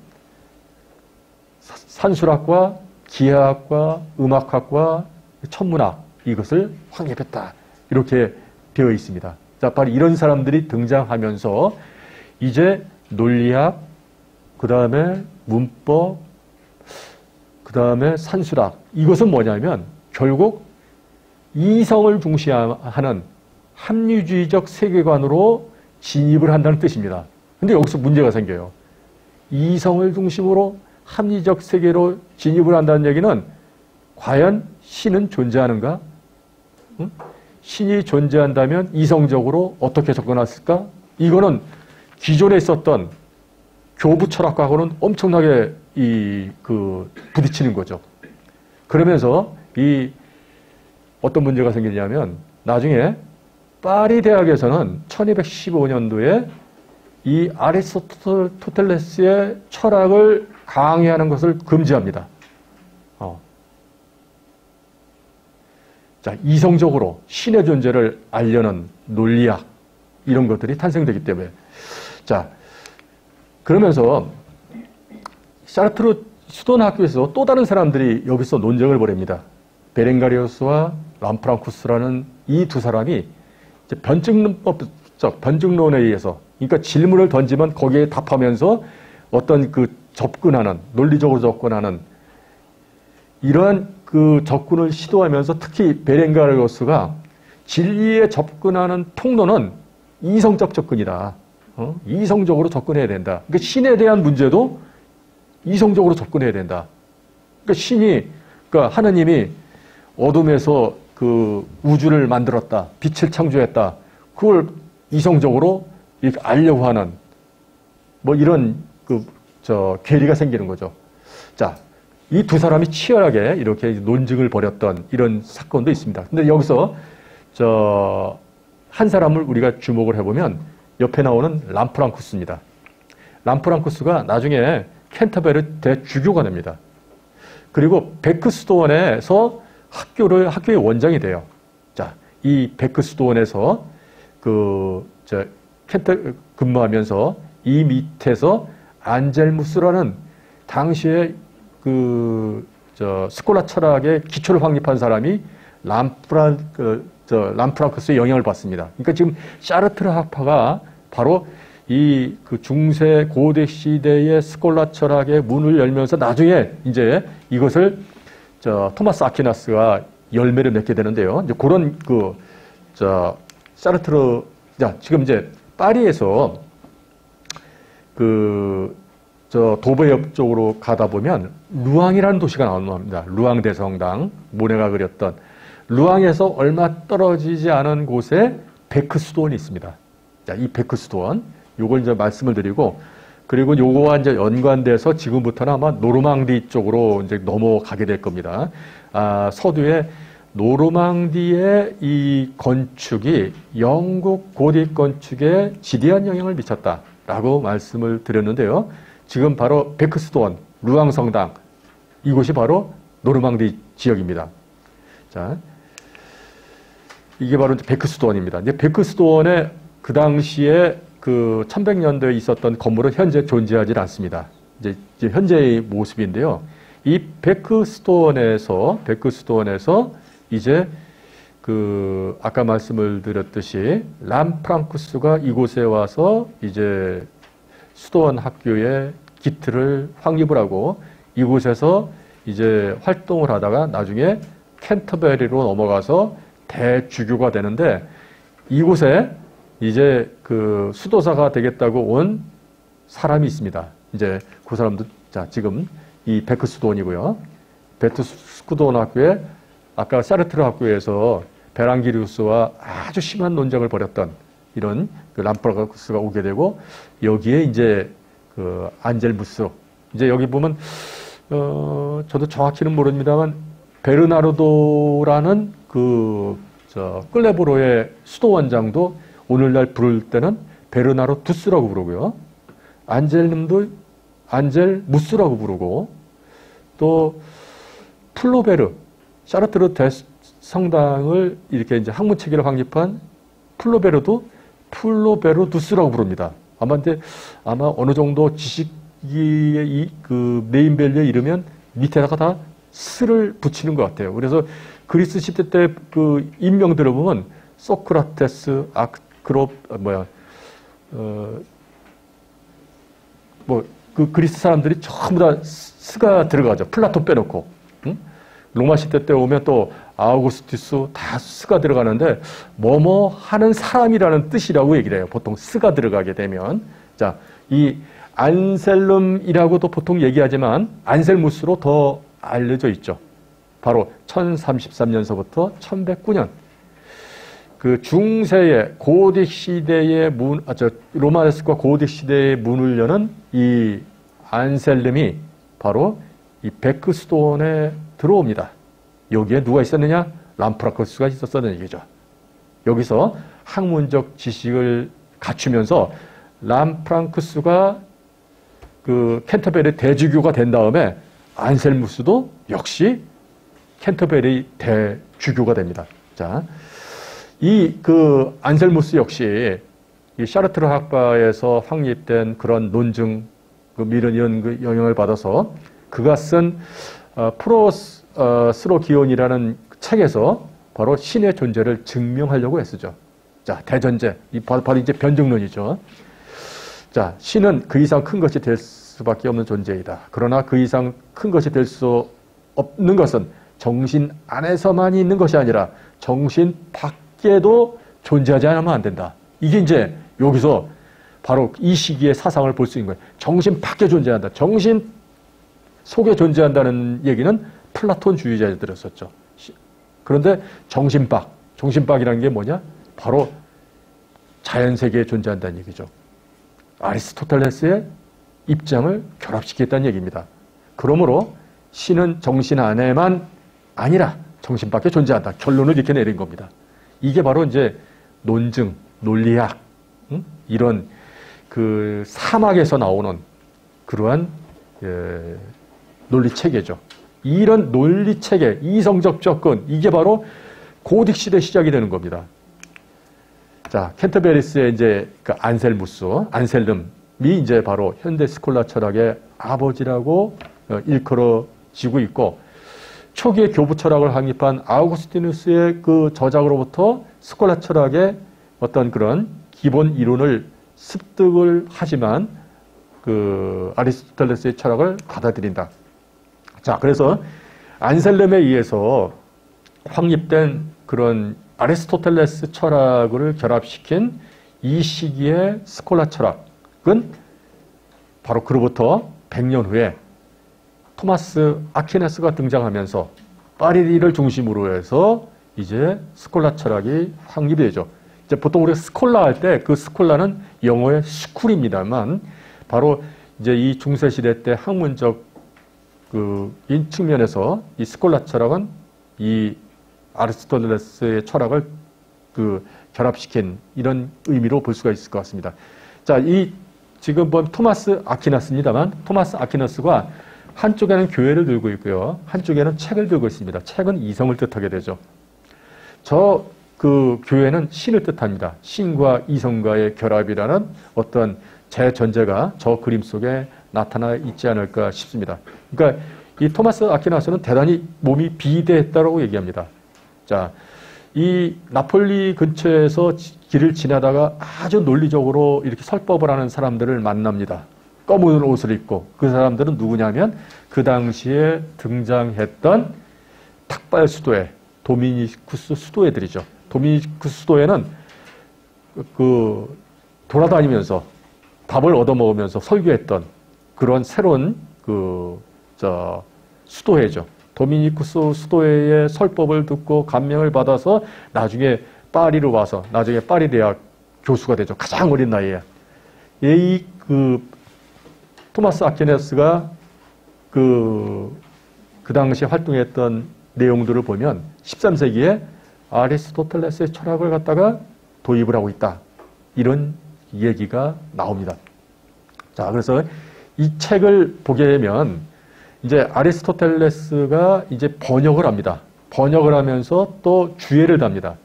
산술학과 기하학과 음악학과 천문학 이것을 확립했다. 이렇게 되어 있습니다. 자, 바로 이런 사람들이 등장하면서 이제 논리학, 그 다음에 문법, 그 다음에 산술학 이것은 뭐냐면 결국 이성을 중시하는 합리주의적 세계관으로 진입을 한다는 뜻입니다. 근데 여기서 문제가 생겨요. 이성을 중심으로 합리적 세계로 진입을 한다는 얘기는 과연 신은 존재하는가? 응? 신이 존재한다면 이성적으로 어떻게 접근했을까? 이거는 기존에 있었던 교부 철학과하고는 엄청나게 이 그 부딪히는 거죠. 그러면서 이 어떤 문제가 생기냐면 나중에 파리 대학에서는 천이백십오 년도에 이 아리스토텔레스의 철학을 강의하는 것을 금지합니다. 어. 자, 이성적으로 신의 존재를 알려는 논리학 이런 것들이 탄생되기 때문에 자 그러면서 샤르트르 수도원 학교에서 또 다른 사람들이 여기서 논쟁을 벌입니다. 베렌가리우스와 람프랑쿠스라는 이 두 사람이 이제 변증론법적 변증론에 의해서 그러니까 질문을 던지면 거기에 답하면서 어떤 그 접근하는 논리적으로 접근하는 이러한 그 접근을 시도하면서 특히 베렌가리우스가 진리에 접근하는 통로는 이성적 접근이다. 어? 이성적으로 접근해야 된다. 그러니까 신에 대한 문제도 이성적으로 접근해야 된다. 그러니까 신이, 그러니까 하느님이 어둠에서 그 우주를 만들었다. 빛을 창조했다. 그걸 이성적으로 이렇게 알려고 하는 뭐 이런 그, 저, 괴리가 생기는 거죠. 자, 이 두 사람이 치열하게 이렇게 논쟁을 벌였던 이런 사건도 있습니다. 근데 여기서 저, 한 사람을 우리가 주목을 해보면 옆에 나오는 람프랑쿠스입니다. 람프랑쿠스가 나중에 캔터베리 대주교가 됩니다. 그리고 베크스도원에서 학교를, 학교의 원장이 돼요. 자, 이 베크스도원에서 그, 저, 캔터, 근무하면서 이 밑에서 안젤무스라는 당시에 그, 저, 스콜라 철학의 기초를 확립한 사람이 람프랑, 그, 저, 람프랑쿠스의 영향을 받습니다. 그러니까 지금 샤르트르 학파가 바로 이 그 중세 고대 시대의 스콜라 철학의 문을 열면서 나중에 이제 이것을 저 토마스 아퀴나스가 열매를 맺게 되는데요. 이제 그런 그 저 샤르트르 자 지금 이제 파리에서 그 저 도베엽 쪽으로 가다 보면 루앙이라는 도시가 나옵니다. 루앙 대성당 모네가 그렸던 루앙에서 얼마 떨어지지 않은 곳에 베크스도원이 있습니다. 자, 이 베크스도원 요걸 이제 말씀을 드리고 그리고 요거와 이제 연관돼서 지금부터는 아마 노르망디 쪽으로 이제 넘어가게 될 겁니다. 아, 서두에 노르망디의 이 건축이 영국 고딕 건축에 지대한 영향을 미쳤다라고 말씀을 드렸는데요. 지금 바로 베크스도원, 루앙 성당 이곳이 바로 노르망디 지역입니다. 자, 이게 바로 베크스도원입니다. 이제 베크스도원의 그 당시에 그 천백 년도에 있었던 건물은 현재 존재하지 않습니다. 이제, 이제 현재의 모습인데요. 이 베크스도원에서 베크스도원에서 이제 그 아까 말씀을 드렸듯이 람프랑쿠스가 이곳에 와서 이제 수도원 학교의 기틀을 확립을 하고 이곳에서 이제 활동을 하다가 나중에 캔터베리로 넘어가서 대주교가 되는데 이곳에 이제 그 수도사가 되겠다고 온 사람이 있습니다. 이제 그 사람도 자 지금 이 베크스도원이고요. 베크스도원 학교에 아까 샤르트르 학교에서 베랑기리우스와 아주 심한 논쟁을 벌였던 이런 그 람프라크스가 오게 되고 여기에 이제 그 안젤무스 이제 여기 보면 어 저도 정확히는 모릅니다만 베르나르도라는 그 저 클레보로의 수도 원장도 오늘날 부를 때는 베르나르두스라고 부르고요. 안젤님도 안젤무스라고 부르고 또 플로베르 샤르트르 대성당을 이렇게 이제 학문 체계를 확립한 플로베르도 플로베르두스라고 부릅니다. 아마 근데 아마 어느 정도 지식의 이 그 네임밸류에 이르면 밑에다가 다 스를 붙이는 것 같아요. 그래서 그리스 시대 때 그 인명들을 보면 소크라테스, 아크롭 뭐야 어 뭐 그 그리스 사람들이 전부 다 스가 들어가죠. 플라톤 빼놓고. 응? 로마 시대 때 오면 또 아우구스투스 다 스가 들어가는데 뭐뭐 하는 사람이라는 뜻이라고 얘기를 해요. 보통 스가 들어가게 되면. 자, 이 안셀름이라고도 보통 얘기하지만 안셀무스로 더 알려져 있죠. 바로 천삼십삼 년서부터 천백구 년. 그 중세의 고딕 시대의 문, 아, 저, 로마네스과 고딕 시대의 문을 여는 이 안셀름이 바로 이 베크스도원에 들어옵니다. 여기에 누가 있었느냐? 람프라크스가 있었다는 얘기죠. 여기서 학문적 지식을 갖추면서 람프라크스가 그 캔터베리 대주교가 된 다음에 안셀무스도 역시 캔터베리 대주교가 됩니다. 자, 이 그 안셀무스 역시 이 샤르트르 학파에서 확립된 그런 논증, 그 이런 이런 그 영향을 받아서 그가 쓴 어, 프로스로기온이라는 책에서 바로 신의 존재를 증명하려고 했었죠. 자, 대전제, 이 바로, 바로 이제 변증론이죠. 자, 신은 그 이상 큰 것이 될 수밖에 없는 존재이다. 그러나 그 이상 큰 것이 될 수 없는 것은 정신 안에서만 있는 것이 아니라 정신 밖에도 존재하지 않으면 안 된다. 이게 이제 여기서 바로 이 시기의 사상을 볼 수 있는 거예요. 정신 밖에 존재한다. 정신 속에 존재한다는 얘기는 플라톤주의자들이었었죠. 그런데 정신 밖, 정신 밖이라는 게 뭐냐? 바로 자연세계에 존재한다는 얘기죠. 아리스토텔레스의 입장을 결합시켰다는 얘기입니다. 그러므로 신은 정신 안에만 아니라 정신 밖에 존재한다. 결론을 이렇게 내린 겁니다. 이게 바로 이제 논증, 논리학, 응? 이런 그 사막에서 나오는 그러한 예, 논리체계죠. 이런 논리체계, 이성적 접근, 이게 바로 고딕 시대 시작이 되는 겁니다. 자, 캔터베리스의 이제 그 안셀무스, 안셀름이 이제 바로 현대 스콜라 철학의 아버지라고 일컬어지고 있고, 초기의 교부 철학을 확립한 아우구스티누스의 그 저작으로부터 스콜라 철학의 어떤 그런 기본 이론을 습득을 하지만 그 아리스토텔레스의 철학을 받아들인다. 자, 그래서 안셀름에 의해서 확립된 그런 아리스토텔레스 철학을 결합시킨 이 시기의 스콜라 철학은 바로 그로부터 백 년 후에 토마스 아퀴나스가 등장하면서 파리를 중심으로 해서 이제 스콜라 철학이 확립이 되죠. 이제 보통 우리가 스콜라 할 때 그 스콜라는 영어의 스쿨입니다만 바로 이제 이 중세 시대 때 학문적 그 인 측면에서 이 스콜라 철학은 이 아리스토텔레스의 철학을 그 결합시킨 이런 의미로 볼 수가 있을 것 같습니다. 자, 이 지금 본 토마스 아퀴나스입니다만 토마스 아퀴나스가 한쪽에는 교회를 들고 있고요. 한쪽에는 책을 들고 있습니다. 책은 이성을 뜻하게 되죠. 저 그 교회는 신을 뜻합니다. 신과 이성과의 결합이라는 어떤 재전제가 저 그림 속에 나타나 있지 않을까 싶습니다. 그러니까 이 토마스 아퀴나스는 대단히 몸이 비대했다고 얘기합니다. 자, 이 나폴리 근처에서 길을 지나다가 아주 논리적으로 이렇게 설법을 하는 사람들을 만납니다. 검은 옷을 입고. 그 사람들은 누구냐면 그 당시에 등장했던 탁발 수도회, 도미니쿠스 수도회들이죠. 도미니쿠스 수도회는 그 돌아다니면서 밥을 얻어먹으면서 설교했던 그런 새로운 그 저 수도회죠. 도미니쿠스 수도회의 설법을 듣고 감명을 받아서 나중에 파리로 와서 나중에 파리 대학 교수가 되죠. 가장 어린 나이에. 이 그 토마스 아퀴나스가 그, 그 당시 활동했던 내용들을 보면 십삼 세기에 아리스토텔레스의 철학을 갖다가 도입을 하고 있다. 이런 얘기가 나옵니다. 자, 그래서 이 책을 보게 되면 이제 아리스토텔레스가 이제 번역을 합니다. 번역을 하면서 또 주예를 답니다.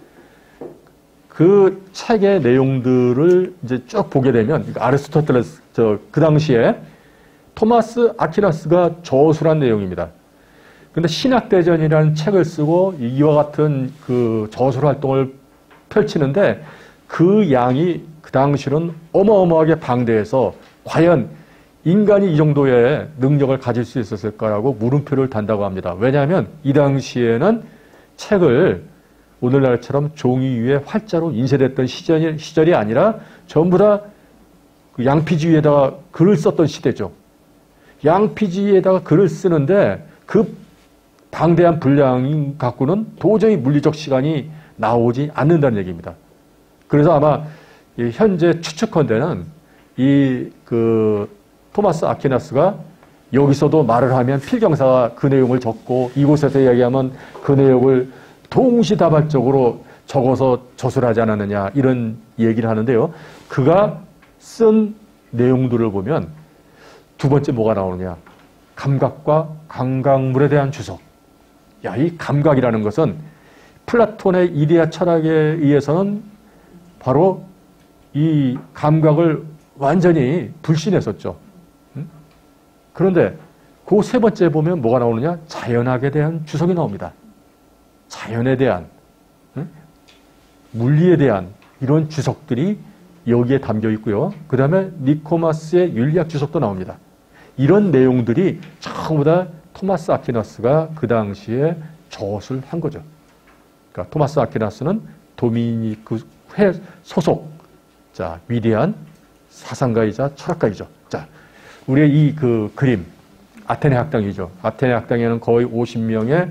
그 책의 내용들을 이제 쭉 보게 되면 아리스토텔레스 저 그 당시에 토마스 아퀴나스가 저술한 내용입니다. 근데 신학대전이라는 책을 쓰고 이와 같은 그 저술 활동을 펼치는데 그 양이 그 당시는 어마어마하게 방대해서 과연 인간이 이 정도의 능력을 가질 수 있었을까라고 물음표를 단다고 합니다. 왜냐하면 이 당시에는 책을 오늘날처럼 종이 위에 활자로 인쇄됐던 시절이, 시절이 아니라 전부 다 그 양피지 위에다가 글을 썼던 시대죠. 양피지 위에다가 글을 쓰는데 그 방대한 분량 갖고는 도저히 물리적 시간이 나오지 않는다는 얘기입니다. 그래서 아마 현재 추측컨대는 이 그 토마스 아퀴나스가 여기서도 말을 하면 필경사가 그 내용을 적고 이곳에서 이야기하면 그 내용을 동시다발적으로 적어서 저술하지 않았느냐 이런 얘기를 하는데요. 그가 쓴 내용들을 보면 두 번째 뭐가 나오느냐. 감각과 감각물에 대한 주석. 야, 이 감각이라는 것은 플라톤의 이데아 철학에 의해서는 바로 이 감각을 완전히 불신했었죠. 응? 그런데 그 세 번째 보면 뭐가 나오느냐. 자연학에 대한 주석이 나옵니다. 자연에 대한, 응? 물리에 대한 이런 주석들이 여기에 담겨 있고요. 그 다음에 니코마스의 윤리학 주석도 나옵니다. 이런 내용들이 전부 다 토마스 아퀴나스가 그 당시에 저술한 거죠. 그러니까 토마스 아퀴나스는 도미니쿠 회 소속, 자, 위대한 사상가이자 철학가이죠. 자, 우리의 이 그 그림, 아테네 학당이죠. 아테네 학당에는 거의 오십 명의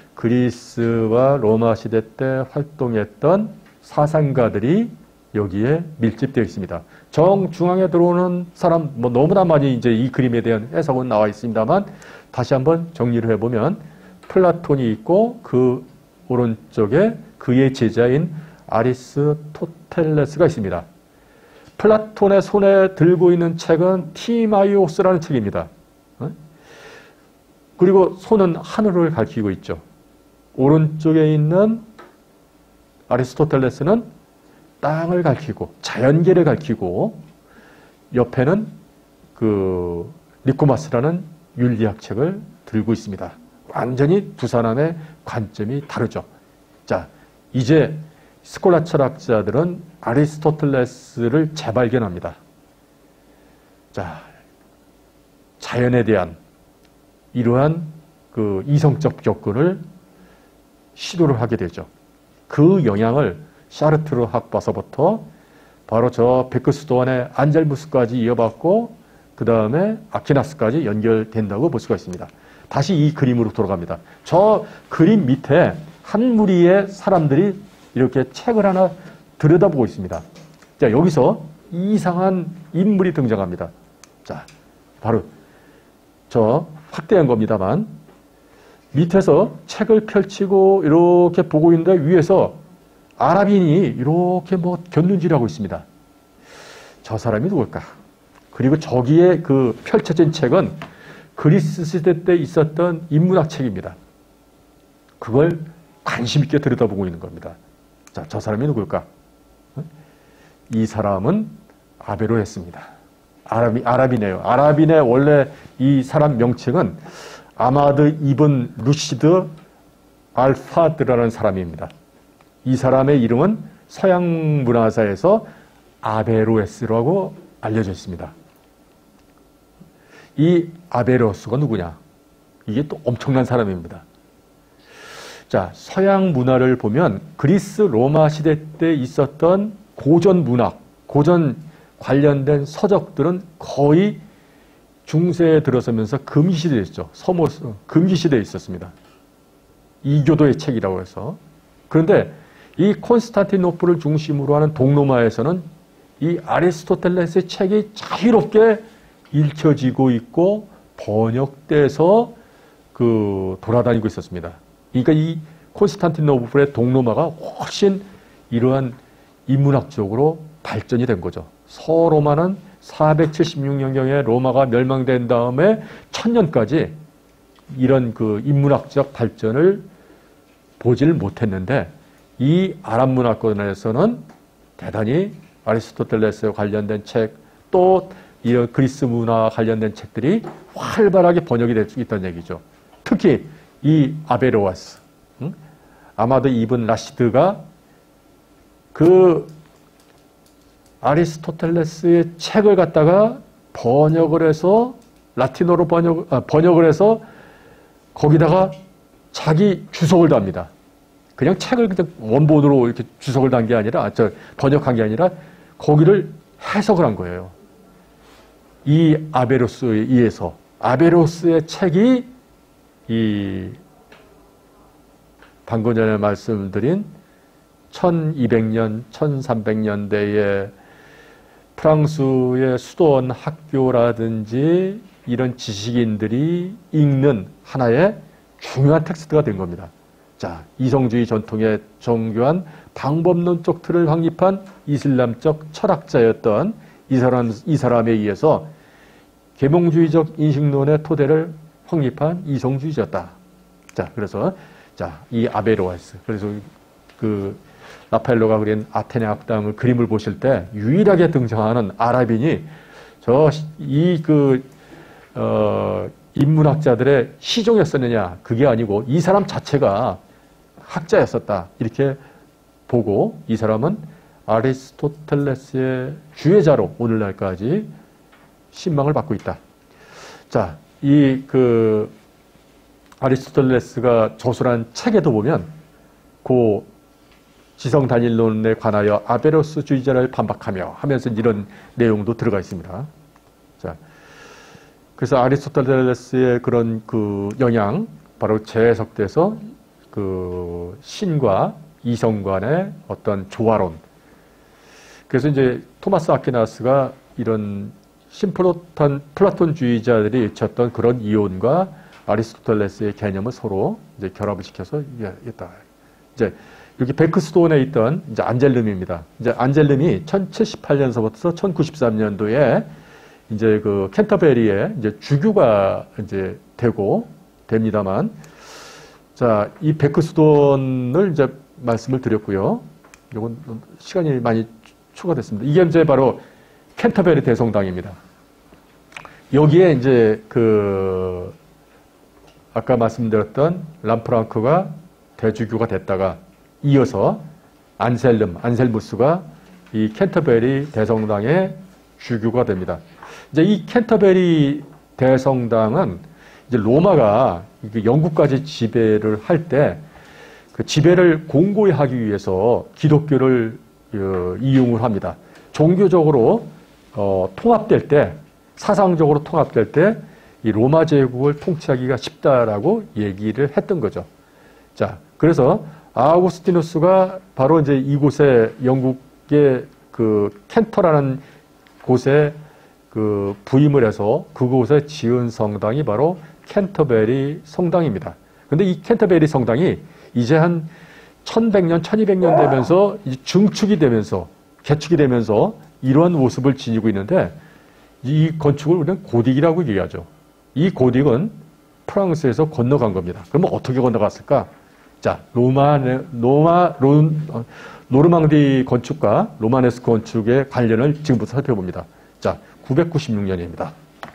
그리스와 로마 시대 때 활동했던 사상가들이 여기에 밀집되어 있습니다. 정중앙에 들어오는 사람, 뭐 너무나 많이 이제 이 그림에 대한 해석은 나와 있습니다만 다시 한번 정리를 해보면 플라톤이 있고 그 오른쪽에 그의 제자인 아리스토텔레스가 있습니다. 플라톤의 손에 들고 있는 책은 티마이오스라는 책입니다. 그리고 손은 하늘을 가리키고 있죠. 오른쪽에 있는 아리스토텔레스는 땅을 가리키고 자연계를 가리키고 옆에는 그 니코마스라는 윤리학 책을 들고 있습니다. 완전히 두 사람의 관점이 다르죠. 자, 이제 스콜라 철학자들은 아리스토텔레스를 재발견합니다. 자, 자연에 대한 이러한 그 이성적 접근을 시도를 하게 되죠. 그 영향을 샤르트르 학파서부터 바로 저 베크스도안의 안젤무스까지 이어받고 그 다음에 아퀴나스까지 연결된다고 볼 수가 있습니다. 다시 이 그림으로 돌아갑니다. 저 그림 밑에 한 무리의 사람들이 이렇게 책을 하나 들여다보고 있습니다. 자, 여기서 이상한 인물이 등장합니다. 자, 바로 저 확대한 겁니다만 밑에서 책을 펼치고 이렇게 보고 있는데 위에서 아랍인이 이렇게 뭐 곁눈질하고 있습니다. 저 사람이 누굴까? 그리고 저기에 그 펼쳐진 책은 그리스 시대 때 있었던 인문학 책입니다. 그걸 관심 있게 들여다보고 있는 겁니다. 자, 저 사람이 누굴까? 이 사람은 아베로했습니다. 아랍이, 아랍이네요. 아랍인의 원래 이 사람 명칭은 아마드 이븐 루시드 알파드라는 사람입니다. 이 사람의 이름은 서양 문화사에서 아베로에스라고 알려져 있습니다. 이 아베로스가 누구냐? 이게 또 엄청난 사람입니다. 자, 서양 문화를 보면 그리스 로마 시대 때 있었던 고전 문학, 고전 관련된 서적들은 거의 중세에 들어서면서 금기시대에 있죠. 서모, 금기시대에 있었습니다. 이교도의 책이라고 해서. 그런데 이 콘스탄티노플을 중심으로 하는 동로마에서는 이 아리스토텔레스의 책이 자유롭게 읽혀지고 있고 번역돼서 그 돌아다니고 있었습니다. 그러니까 이 콘스탄티노플의 동로마가 훨씬 이러한 인문학적으로 발전이 된 거죠. 서로마는 사백칠십육 년경에 로마가 멸망된 다음에 천년까지 이런 그 인문학적 발전을 보지를 못했는데 이 아랍 문화권에서는 대단히 아리스토텔레스에 관련된 책, 또 이런 그리스 문화 관련된 책들이 활발하게 번역이 될 수 있다는 얘기죠. 특히 이 아베로아스, 응? 아마드 이븐 라시드가 그 아리스토텔레스의 책을 갖다가 번역을 해서 라틴어로 번역, 아, 번역을 해서 거기다가 자기 주석을 답니다. 그냥 책을 그냥 원본으로 이렇게 주석을 단 게 아니라, 저 번역한 게 아니라 거기를 해석을 한 거예요. 이 아베로스에 의해서 아베로스의 책이 이 방금 전에 말씀드린 천이백 년, 천삼백 년대에 프랑스의 수도원 학교라든지 이런 지식인들이 읽는 하나의 중요한 텍스트가 된 겁니다. 자, 이성주의 전통에 정교한 방법론적 틀을 확립한 이슬람적 철학자였던 이 사람, 이 사람에 의해서 계몽주의적 인식론의 토대를 확립한 이성주의자였다. 자, 그래서 자, 이 아베로아스. 그래서 그 라파엘로가 그린 아테네 악당을 그림을 보실 때 유일하게 등장하는 아랍인이 저 이 그 어, 인문학자들의 시종이었었느냐, 그게 아니고 이 사람 자체가 학자였었다, 이렇게 보고 이 사람은 아리스토텔레스의 주예자로 오늘날까지 신망을 받고 있다. 자, 이 그 아리스토텔레스가 저술한 책에도 보면 그 지성단일론에 관하여 아베로스주의자를 반박하며 하면서 이런 내용도 들어가 있습니다. 자, 그래서 아리스토텔레스의 그런 그 영향, 바로 재해석돼서 그 신과 이성 간의 어떤 조화론. 그래서 이제 토마스 아퀴나스가 이런 신플라톤, 플라톤주의자들이 쳤던 그런 이론과 아리스토텔레스의 개념을 서로 이제 결합을 시켜서 했다. 이제 여기 베크스톤에 있던 이제 안젤름입니다. 이제 안젤름이 천칠십팔 년서부터 천구십삼 년도에 이제 그 캔터베리에 이제 주교가 이제 되고 됩니다만, 자, 이 베크스톤을 이제 말씀을 드렸고요. 이건 시간이 많이 추가됐습니다. 이게 이제 바로 캔터베리 대성당입니다. 여기에 이제 그 아까 말씀드렸던 람프랑크가 대주교가 됐다가 이어서 안셀름, 안셀무스가 이 캔터베리 대성당의 주교가 됩니다. 이제 이 캔터베리 대성당은 이제 로마가 영국까지 지배를 할 때 그 지배를 공고히 하기 위해서 기독교를 어, 이용을 합니다. 종교적으로 어, 통합될 때, 사상적으로 통합될 때 이 로마 제국을 통치하기가 쉽다라고 얘기를 했던 거죠. 자, 그래서 아우구스티누스가 바로 이제 이곳에 영국의 그 켄터라는 곳에 그 부임을 해서 그곳에 지은 성당이 바로 캔터베리 성당입니다. 근데 이 캔터베리 성당이 이제 한 천백 년, 천이백 년 되면서 이제 증축이 되면서, 개축이 되면서 이러한 모습을 지니고 있는데, 이 건축을 우리는 고딕이라고 얘기하죠. 이 고딕은 프랑스에서 건너간 겁니다. 그러면 어떻게 건너갔을까? 자, 로마, 로마, 로, 노르망디 건축과 로마네스 건축의 관련을 지금부터 살펴봅니다. 자, 구백구십육 년입니다.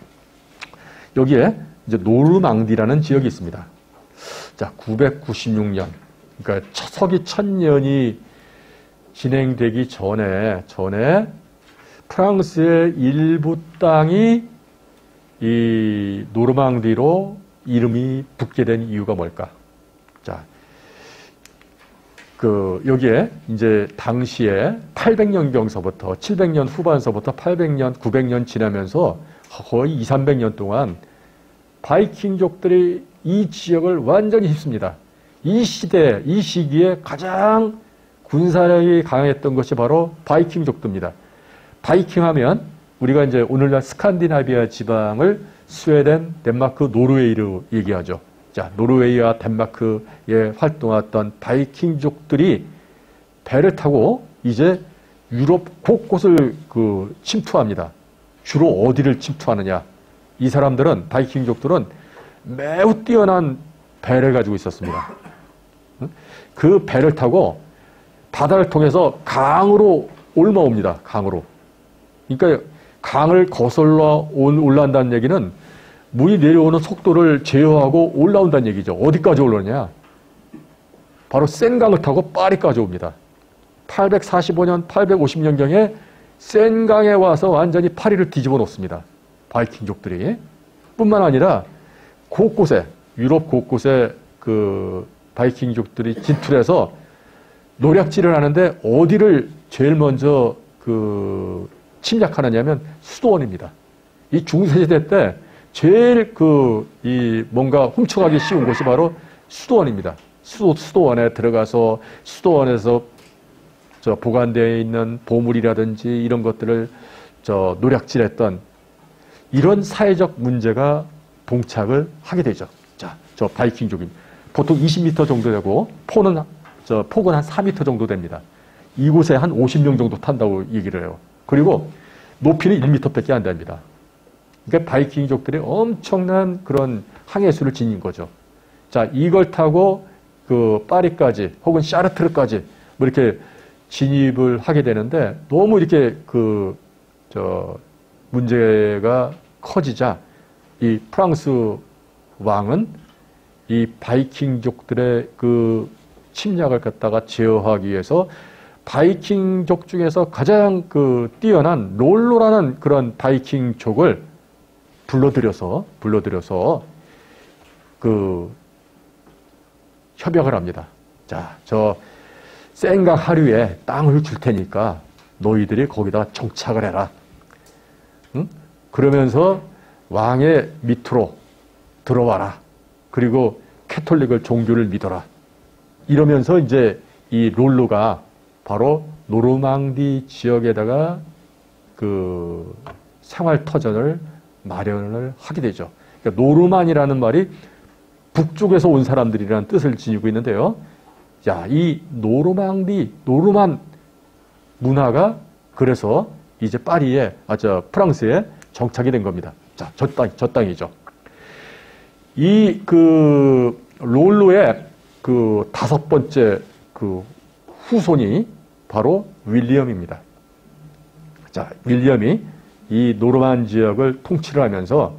여기에 이제 노르망디라는 지역이 있습니다. 자, 구백구십육 년. 그러니까 서기 천년이 진행되기 전에, 전에 프랑스의 일부 땅이 이 노르망디로 이름이 붙게 된 이유가 뭘까? 자, 그, 여기에 이제 당시에 팔백 년경서부터 칠백 년 후반서부터 팔백 년, 구백 년 지나면서 거의 이삼백 년 동안 바이킹족들이 이 지역을 완전히 휩습니다. 이 시대, 이 시기에 가장 군사력이 강했던 것이 바로 바이킹족들입니다. 바이킹 하면 우리가 이제 오늘날 스칸디나비아 지방을 스웨덴, 덴마크, 노르웨이로 얘기하죠. 자, 노르웨이와 덴마크에 활동했던 바이킹족들이 배를 타고 이제 유럽 곳곳을 그 침투합니다. 주로 어디를 침투하느냐? 이 사람들은, 바이킹족들은 매우 뛰어난 배를 가지고 있었습니다. 그 배를 타고 바다를 통해서 강으로 올라옵니다. 강으로. 그러니까 강을 거슬러 올라온다는 얘기는 물이 내려오는 속도를 제어하고 올라온다는 얘기죠. 어디까지 올라오냐? 바로 센 강을 타고 파리까지 옵니다. 팔백사십오 년, 팔백오십 년경에 센 강에 와서 완전히 파리를 뒤집어 놓습니다. 바이킹족들이. 뿐만 아니라 곳곳에, 유럽 곳곳에 그 바이킹족들이 진출해서 노략질을 하는데 어디를 제일 먼저 그 침략하느냐면 수도원입니다. 이 중세시대 때 제일 그 이 뭔가 훔쳐가기 쉬운 곳이 바로 수도원입니다. 수도, 수도원에 들어가서 수도원에서 저 보관되어 있는 보물이라든지 이런 것들을 저 노략질했던 이런 사회적 문제가 봉착을 하게 되죠. 자, 저 바이킹족입니다. 보통 이십 미터 정도 되고 포는 저 폭은 한 사 미터 정도 됩니다. 이곳에 한 오십 명 정도 탄다고 얘기를 해요. 그리고 높이는 일 미터밖에 안 됩니다. 그러니까 바이킹족들이 엄청난 그런 항해수를 지닌 거죠. 자, 이걸 타고 그 파리까지 혹은 샤르트르까지 뭐 이렇게 진입을 하게 되는데 너무 이렇게 그 저 문제가 커지자 이 프랑스 왕은 이 바이킹족들의 그 침략을 갖다가 제어하기 위해서 바이킹족 중에서 가장 그 뛰어난 롤로라는 그런 바이킹족을 불러들여서 불러들여서 그 협약을 합니다. 자, 저 센강 하류에 땅을 줄 테니까 너희들이 거기다가 정착을 해라. 응? 그러면서 왕의 밑으로 들어와라. 그리고 캐톨릭을 종교를 믿어라. 이러면서 이제 이 롤로가 바로 노르망디 지역에다가 그 생활터전을 마련을 하게 되죠. 그러니까 노르만이라는 말이 북쪽에서 온 사람들이라는 뜻을 지니고 있는데요. 자, 이 노르망디, 노르만 문화가 그래서 이제 파리에, 아, 저, 프랑스에 정착이 된 겁니다. 자, 저 땅, 저 땅이죠. 이, 그, 롤로의 그 다섯 번째 그 후손이 바로 윌리엄입니다. 자, 윌리엄이 이 노르만 지역을 통치를 하면서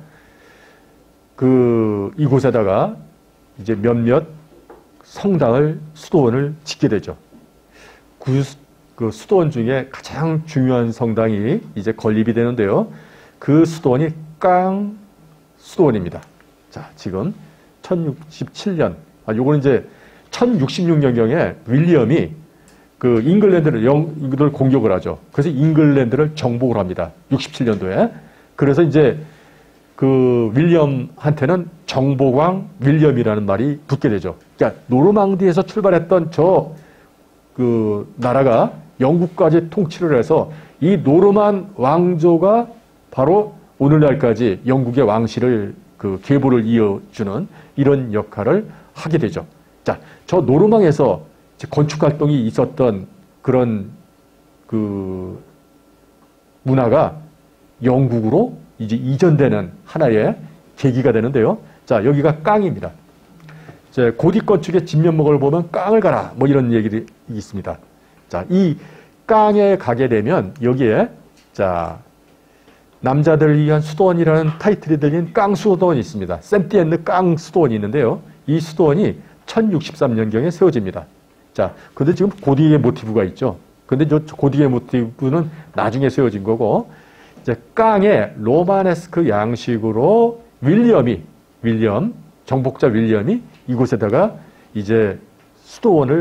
그 이곳에다가 이제 몇몇 성당을, 수도원을 짓게 되죠. 그, 그 수도원 중에 가장 중요한 성당이 이제 건립이 되는데요. 그 수도원이 깡 수도원입니다. 자, 지금 천육십칠 년, 아, 요거는 이제 천육십육 년경에 윌리엄이 그 잉글랜드를 영들 공격을 하죠. 그래서 잉글랜드를 정복을 합니다. 육십칠 년도에. 그래서 이제 그 윌리엄한테는 정복왕 윌리엄이라는 말이 붙게 되죠. 그러니까 노르망디에서 출발했던 저 그 나라가 영국까지 통치를 해서 이 노르만 왕조가 바로 오늘날까지 영국의 왕실을 그 계보를 이어주는 이런 역할을 하게 되죠. 자, 저 노르망에서 건축 활동이 있었던 그런 그 문화가 영국으로 이제 이전되는 하나의 계기가 되는데요. 자, 여기가 깡입니다. 이제 고디 건축의 진면목을 보면 깡을 가라 뭐 이런 얘기들이 있습니다. 자, 이 깡에 가게 되면 여기에 자 남자들을 위한 수도원이라는 타이틀이 들린 깡 수도원이 있습니다. 샘티엔느 깡 수도원이 있는데요. 이 수도원이 천육십삼 년경에 세워집니다. 자, 근데 지금 고디의 모티브가 있죠. 근데 저 고디의 모티브는 나중에 세워진 거고, 이제 깡의 로마네스크 양식으로 윌리엄이, 윌리엄, 정복자 윌리엄이 이곳에다가 이제 수도원을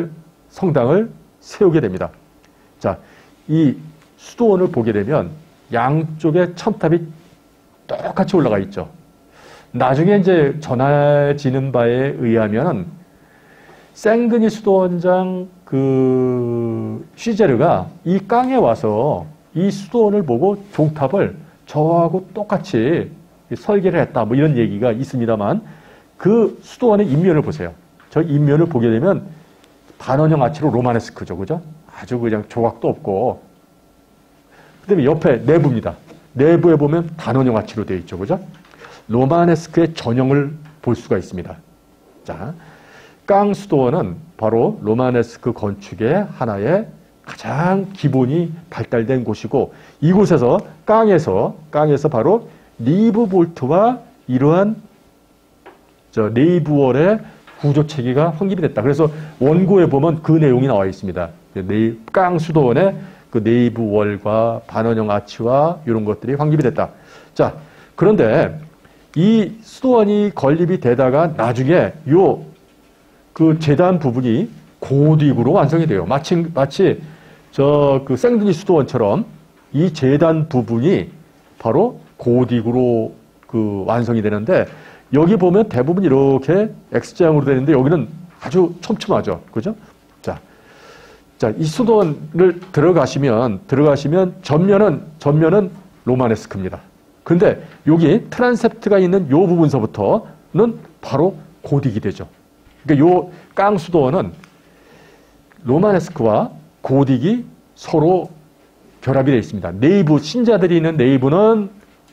성당을 세우게 됩니다. 자, 이 수도원을 보게 되면 양쪽에 첨탑이 똑같이 올라가 있죠. 나중에 이제 전해지는 바에 의하면 생드니 수도원장 그 시제르가 이 깡에 와서 이 수도원을 보고 종탑을 저하고 똑같이 설계를 했다. 뭐 이런 얘기가 있습니다만 그 수도원의 인면을 보세요. 저 인면을 보게 되면 반원형 아치로 로마네스크죠. 그죠? 아주 그냥 조각도 없고. 그 다음에 옆에 내부입니다. 내부에 보면 단원형 아치로 되어 있죠. 그죠? 로마네스크의 전형을 볼 수가 있습니다. 자, 깡 수도원은 바로 로마네스크 건축의 하나의 가장 기본이 발달된 곳이고 이곳에서 깡에서 깡에서 바로 리브 볼트와 이러한 저 네이브월의 구조 체계가 확립이 됐다. 그래서 원고에 보면 그 내용이 나와 있습니다. 네이, 깡 수도원의 그 네이브월과 반원형 아치와 이런 것들이 확립이 됐다. 자, 그런데 이 수도원이 건립이 되다가 나중에 요 그 재단 부분이 고딕으로 완성이 돼요. 마치 마치 저 그 생드니 수도원처럼 이 재단 부분이 바로 고딕으로 그 완성이 되는데 여기 보면 대부분 이렇게 X자형으로 되는데 여기는 아주 촘촘하죠. 그죠? 자, 자, 이 수도원을 들어가시면 들어가시면 전면은 전면은 로마네스크입니다. 근데 여기 트란셉트가 있는 요 부분서부터는 바로 고딕이 되죠. 그러니까 요 깡수도원은 로마네스크와 고딕이 서로 결합이 되어 있습니다. 네이브, 신자들이 있는 네이브는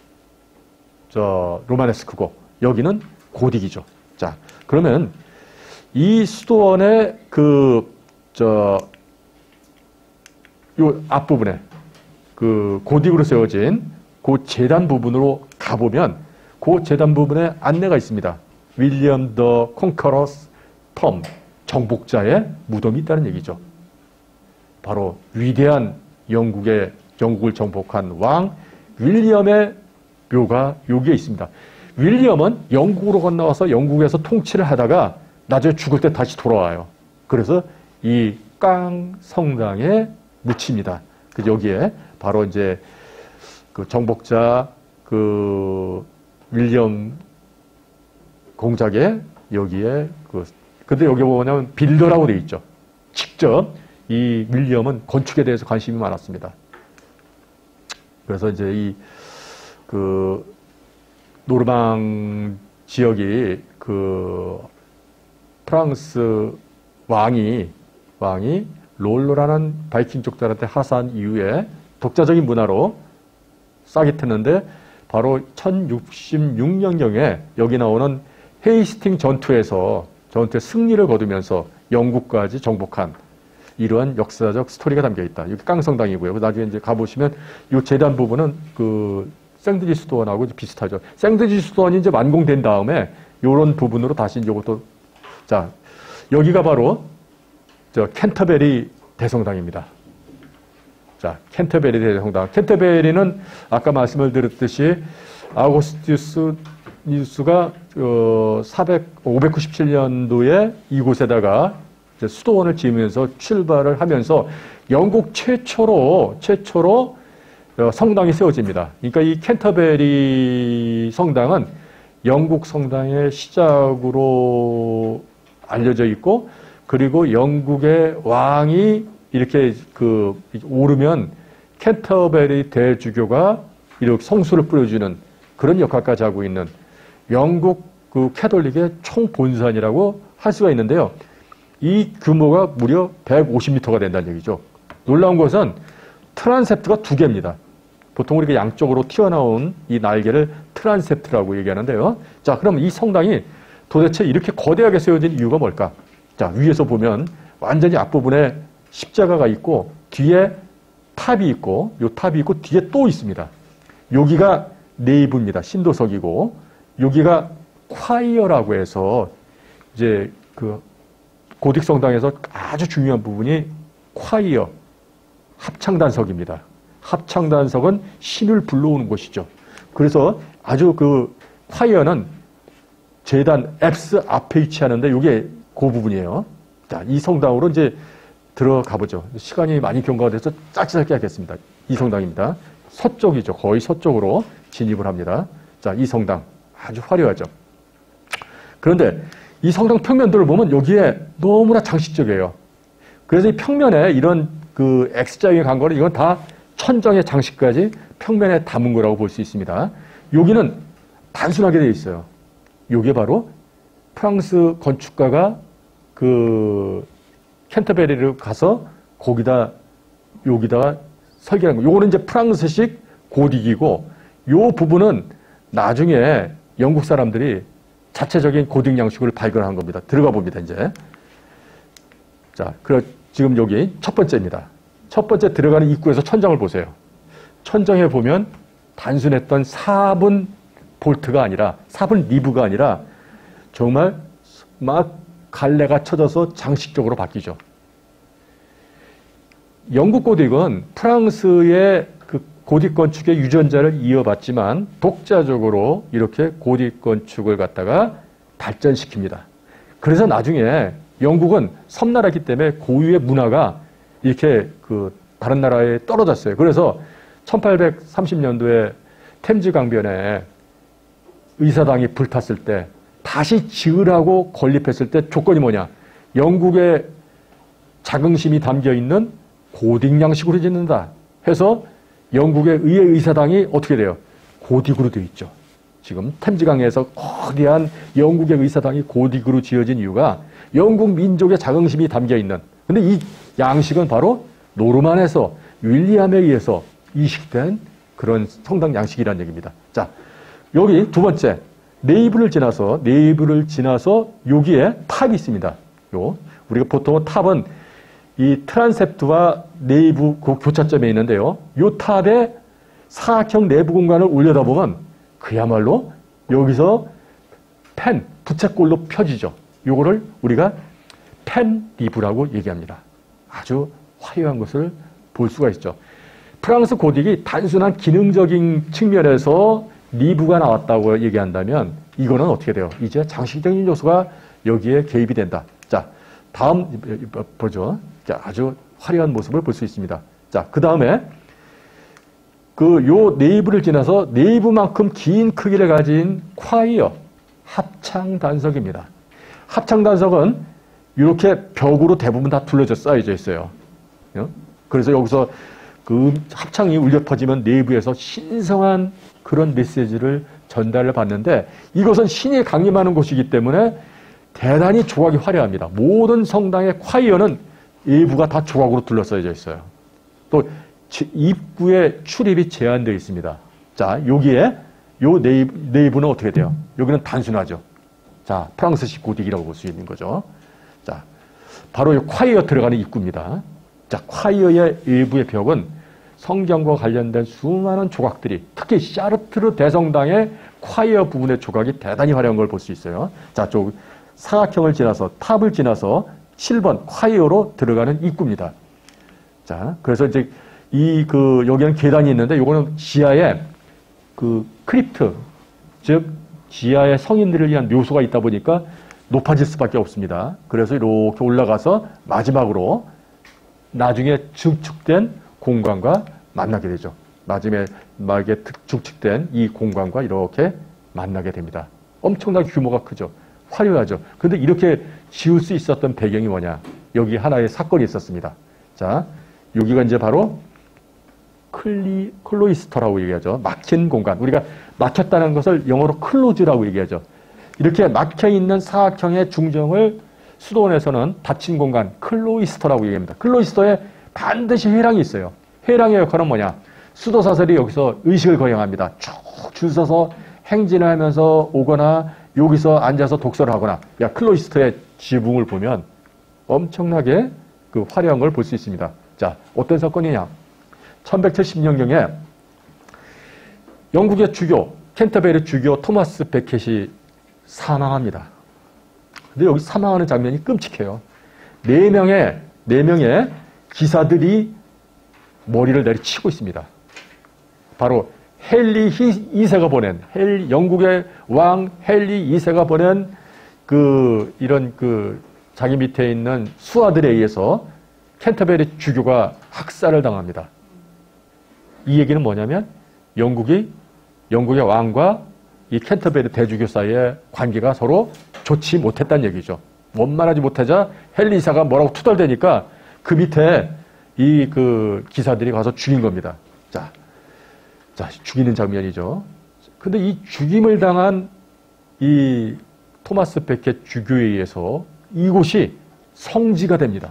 저 로마네스크고 여기는 고딕이죠. 자, 그러면 이 수도원의 그 저 요 앞부분에 그 고딕으로 세워진 그 재단 부분으로 가보면 그 재단 부분에 안내가 있습니다. 윌리엄 더 컨커러스 텀, 정복자의 무덤이 있다는 얘기죠. 바로 위대한 영국의 영국을 정복한 왕 윌리엄의 묘가 여기에 있습니다. 윌리엄은 영국으로 건너와서 영국에서 통치를 하다가 나중에 죽을 때 다시 돌아와요. 그래서 이 깡 성당에 묻힙니다. 그 여기에 바로 이제 그 정복자 그 윌리엄 공작에 여기에 그 근데 여기 뭐냐면 빌더라고 돼 있죠. 직접 이 윌리엄은 건축에 대해서 관심이 많았습니다. 그래서 이제 이 그 노르망 지역이 그 프랑스 왕이 왕이 롤로라는 바이킹 족들한테 하사한 이후에 독자적인 문화로 싹이 텄는데 바로 천육십육 년경에 여기 나오는 헤이스팅 전투에서 전투에 승리를 거두면서 영국까지 정복한 이러한 역사적 스토리가 담겨 있다. 여기 깡성당이고요. 나중에 이제 가보시면 이 재단 부분은 그 생드니 수도원하고 비슷하죠. 생드니 수도원이 이제 완공된 다음에 이런 부분으로 다시 이것도 자 여기가 바로 저 캔터베리 대성당입니다. 자 캔터베리 대성당. 캔터베리는 아까 말씀을 드렸듯이 아우구스투스 뉴스가 어, 오백구십칠 년도에 이곳에다가 이제 수도원을 지으면서 출발을 하면서 영국 최초로 최초로 어, 성당이 세워집니다. 그러니까 이 캔터베리 성당은 영국 성당의 시작으로 알려져 있고 그리고 영국의 왕이 이렇게 그 오르면 캔터베리 대주교가 이렇게 성수를 뿌려주는 그런 역할까지 하고 있는 영국 그 캐톨릭의 총본산이라고 할 수가 있는데요. 이 규모가 무려 백오십 미터가 된다는 얘기죠. 놀라운 것은 트란셉트가 두 개입니다. 보통 우리가 양쪽으로 튀어나온 이 날개를 트란셉트라고 얘기하는데요. 자, 그럼 이 성당이 도대체 이렇게 거대하게 세워진 이유가 뭘까? 자, 위에서 보면 완전히 앞부분에 십자가가 있고 뒤에 탑이 있고 요 탑이 있고 뒤에 또 있습니다. 여기가 네이브입니다. 신도석이고 여기가 콰이어라고 해서 이제 그 고딕 성당에서 아주 중요한 부분이 콰이어 합창단석입니다. 합창단석은 신을 불러오는 곳이죠. 그래서 아주 그 콰이어는 재단 앱스 앞에 위치하는데 이게 그 부분이에요. 자, 이 성당으로 이제 들어가 보죠. 시간이 많이 경과가 돼서 짧게 하겠습니다. 이 성당입니다. 서쪽이죠. 거의 서쪽으로 진입을 합니다. 자, 이 성당 아주 화려하죠. 그런데 이 성당 평면들을 보면 여기에 너무나 장식적이에요. 그래서 이 평면에 이런 그 X자형이 간 거는 이건 다 천정의 장식까지 평면에 담은 거라고 볼 수 있습니다. 여기는 단순하게 되어 있어요. 이게 바로 프랑스 건축가가 그 캔터베리를 가서 거기다 여기다가 설계한 거. 요거는 이제 프랑스식 고딕이고 요 부분은 나중에 영국 사람들이 자체적인 고딕 양식을 발견한 겁니다. 들어가 봅니다, 이제. 자, 그럼 지금 여기 첫 번째입니다. 첫 번째 들어가는 입구에서 천장을 보세요. 천장에 보면 단순했던 사 분 볼트가 아니라 사 분 리브가 아니라 정말 막 갈래가 쳐져서 장식적으로 바뀌죠. 영국 고딕은 프랑스의 그 고딕 건축의 유전자를 이어받지만 독자적으로 이렇게 고딕 건축을 갖다가 발전시킵니다. 그래서 나중에 영국은 섬나라이기 때문에 고유의 문화가 이렇게 그 다른 나라에 떨어졌어요. 그래서 천팔백삼십 년도에 템즈 강변에 의사당이 불탔을 때 다시 지으라고 건립했을 때 조건이 뭐냐? 영국의 자긍심이 담겨있는 고딕 양식으로 짓는다 해서 영국의 의회 의사당이 어떻게 돼요? 고딕으로 되어 있죠. 지금 템즈강에서 거대한 영국의 의사당이 고딕으로 지어진 이유가 영국 민족의 자긍심이 담겨있는, 근데 이 양식은 바로 노르만에서 윌리엄에 의해서 이식된 그런 성당 양식이라는 얘기입니다. 자, 여기 두 번째 네이브를 지나서 네이브를 지나서 여기에 탑이 있습니다. 요 우리가 보통 탑은 이 트란셉트와 네이브 그 교차점에 있는데요. 요 탑에 사각형 내부 공간을 올려다보면 그야말로 여기서 펜, 부채꼴로 펴지죠. 요거를 우리가 펜 리브라고 얘기합니다. 아주 화려한 것을 볼 수가 있죠. 프랑스 고딕이 단순한 기능적인 측면에서 리브가 나왔다고 얘기한다면 이거는 어떻게 돼요? 이제 장식적인 요소가 여기에 개입이 된다. 자, 다음 보죠. 자, 아주 화려한 모습을 볼 수 있습니다. 자, 그 다음에 그 요 네이브를 지나서 네이브만큼 긴 크기를 가진 콰이어, 합창 단석입니다. 합창 단석은 이렇게 벽으로 대부분 다 둘러져 쌓여져 있어요. 그래서 여기서 그 합창이 울려 퍼지면 내부에서 신성한 그런 메시지를 전달을 받는데 이것은 신이 강림하는 곳이기 때문에 대단히 조각이 화려합니다. 모든 성당의 콰이어는 외부가 다 조각으로 둘러싸여져 있어요. 또 입구에 출입이 제한되어 있습니다. 자, 여기에 요 네이브, 네이브는 어떻게 돼요? 여기는 단순하죠. 자, 프랑스식 고딕이라고 볼 수 있는 거죠. 자, 바로 이 콰이어 들어가는 입구입니다. 자, 콰이어의 외부의 벽은 성경과 관련된 수많은 조각들이, 특히 샤르트르 대성당의 콰이어 부분의 조각이 대단히 화려한 걸 볼 수 있어요. 자, 저 사각형을 지나서 탑을 지나서 칠 번 콰이어로 들어가는 입구입니다. 자, 그래서 이제 이 그 여기는 계단이 있는데 요거는 지하에 그 크립트, 즉 지하에 성인들을 위한 묘소가 있다 보니까 높아질 수밖에 없습니다. 그래서 이렇게 올라가서 마지막으로 나중에 증축된 공간과 만나게 되죠. 마지막에 증축된 이 공간과 이렇게 만나게 됩니다. 엄청나게 규모가 크죠. 화려하죠. 그런데 이렇게 지을 수 있었던 배경이 뭐냐? 여기 하나의 사건이 있었습니다. 자, 여기가 이제 바로 클리, 클로이스터라고 얘기하죠. 막힌 공간. 우리가 막혔다는 것을 영어로 클로즈라고 얘기하죠. 이렇게 막혀있는 사각형의 중정을 수도원에서는 닫힌 공간, 클로이스터라고 얘기합니다. 클로이스터에 반드시 회랑이 있어요. 회랑의 역할은 뭐냐? 수도사설이 여기서 의식을 거행합니다. 쭉 줄 서서 행진을 하면서 오거나 여기서 앉아서 독서를 하거나. 야, 클로이스터의 지붕을 보면 엄청나게 그 화려한 걸 볼 수 있습니다. 자, 어떤 사건이냐? 천백칠십 년경에 영국의 주교, 캔터베리 주교 토마스 베켓이 사망합니다. 근데 여기 사망하는 장면이 끔찍해요. 네 명의, 네 명의 기사들이 머리를 내리치고 있습니다. 바로 헨리 이 세가 보낸, 헨리, 영국의 왕 헨리 이 세가 보낸 그, 이런 그, 자기 밑에 있는 수하들에 의해서 캔터베리 주교가 학살을 당합니다. 이 얘기는 뭐냐면 영국이 영국의 왕과 이 캔터베리 대주교 사이의 관계가 서로 좋지 못했다는 얘기죠. 원만하지 못하자 헨리 이사가 뭐라고 투덜대니까 그 밑에 이 그 기사들이 가서 죽인 겁니다. 자, 자 죽이는 장면이죠. 근데 이 죽임을 당한 이 토마스 베켓 주교에 의해서 이곳이 성지가 됩니다.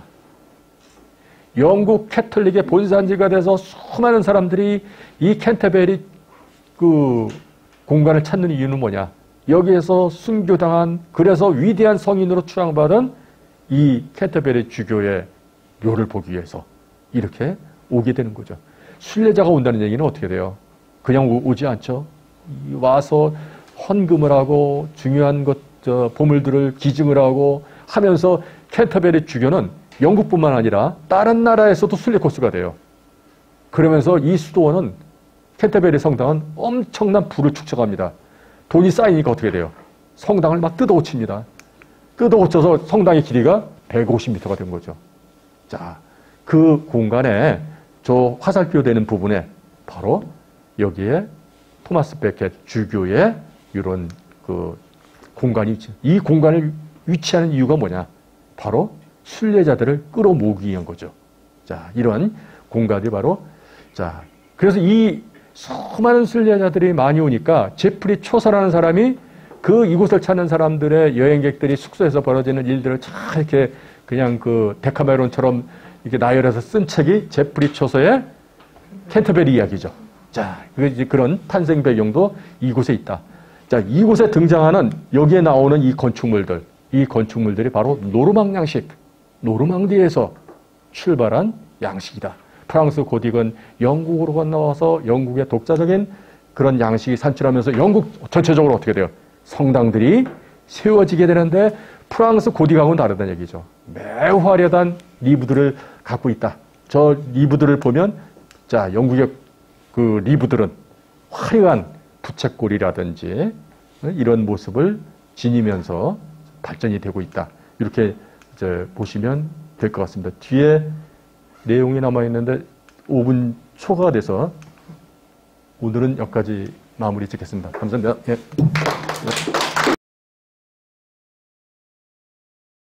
영국 캐톨릭의 본산지가 돼서 수많은 사람들이 이 캔터베리 그 공간을 찾는 이유는 뭐냐? 여기에서 순교당한, 그래서 위대한 성인으로 추앙받은 이 캔터베리 주교의 묘를 보기 위해서 이렇게 오게 되는 거죠. 순례자가 온다는 얘기는 어떻게 돼요? 그냥 오, 오지 않죠. 와서 헌금을 하고 중요한 것, 저, 보물들을 기증을 하고 하면서 캔터베리 주교는 영국뿐만 아니라 다른 나라에서도 순례 코스가 돼요. 그러면서 이 수도원은 캔터베리 성당은 엄청난 부를 축적합니다. 돈이 쌓이니까 어떻게 돼요? 성당을 막 뜯어고칩니다. 뜯어고쳐서 성당의 길이가 백오십 미터가 된 거죠. 자, 그 공간에 저 화살표 되는 부분에 바로 여기에 토마스 베켓 주교의 이런 그 공간이 있지. 이 공간을 위치하는 이유가 뭐냐? 바로 순례자들을 끌어모으기 위한 거죠. 자, 이런 공간이 바로, 자, 그래서 이 수많은 순례자들이 많이 오니까 제프리 초서라는 사람이 그 이곳을 찾는 사람들의 여행객들이 숙소에서 벌어지는 일들을 잘 이렇게 그냥 그 데카메론처럼 이렇게 나열해서 쓴 책이 제프리 초서의 캔터베리 이야기죠. 자, 이제 그런 탄생 배경도 이곳에 있다. 자, 이곳에 등장하는 여기에 나오는 이 건축물들, 이 건축물들이 바로 노르망 양식, 노르망디에서 출발한 양식이다. 프랑스 고딕은 영국으로 건너와서 영국의 독자적인 그런 양식이 산출하면서 영국 전체적으로 어떻게 돼요? 성당들이 세워지게 되는데 프랑스 고딕하고는 다르다는 얘기죠. 매우 화려한 리브들을 갖고 있다. 저 리브들을 보면 자, 영국의 그 리브들은 화려한 부채꼴이라든지 이런 모습을 지니면서 발전이 되고 있다. 이렇게 이제 보시면 될 것 같습니다. 뒤에 내용이 남아있는데 오 분 초과가 돼서 오늘은 여기까지 마무리 짓겠습니다. 감사합니다. 예.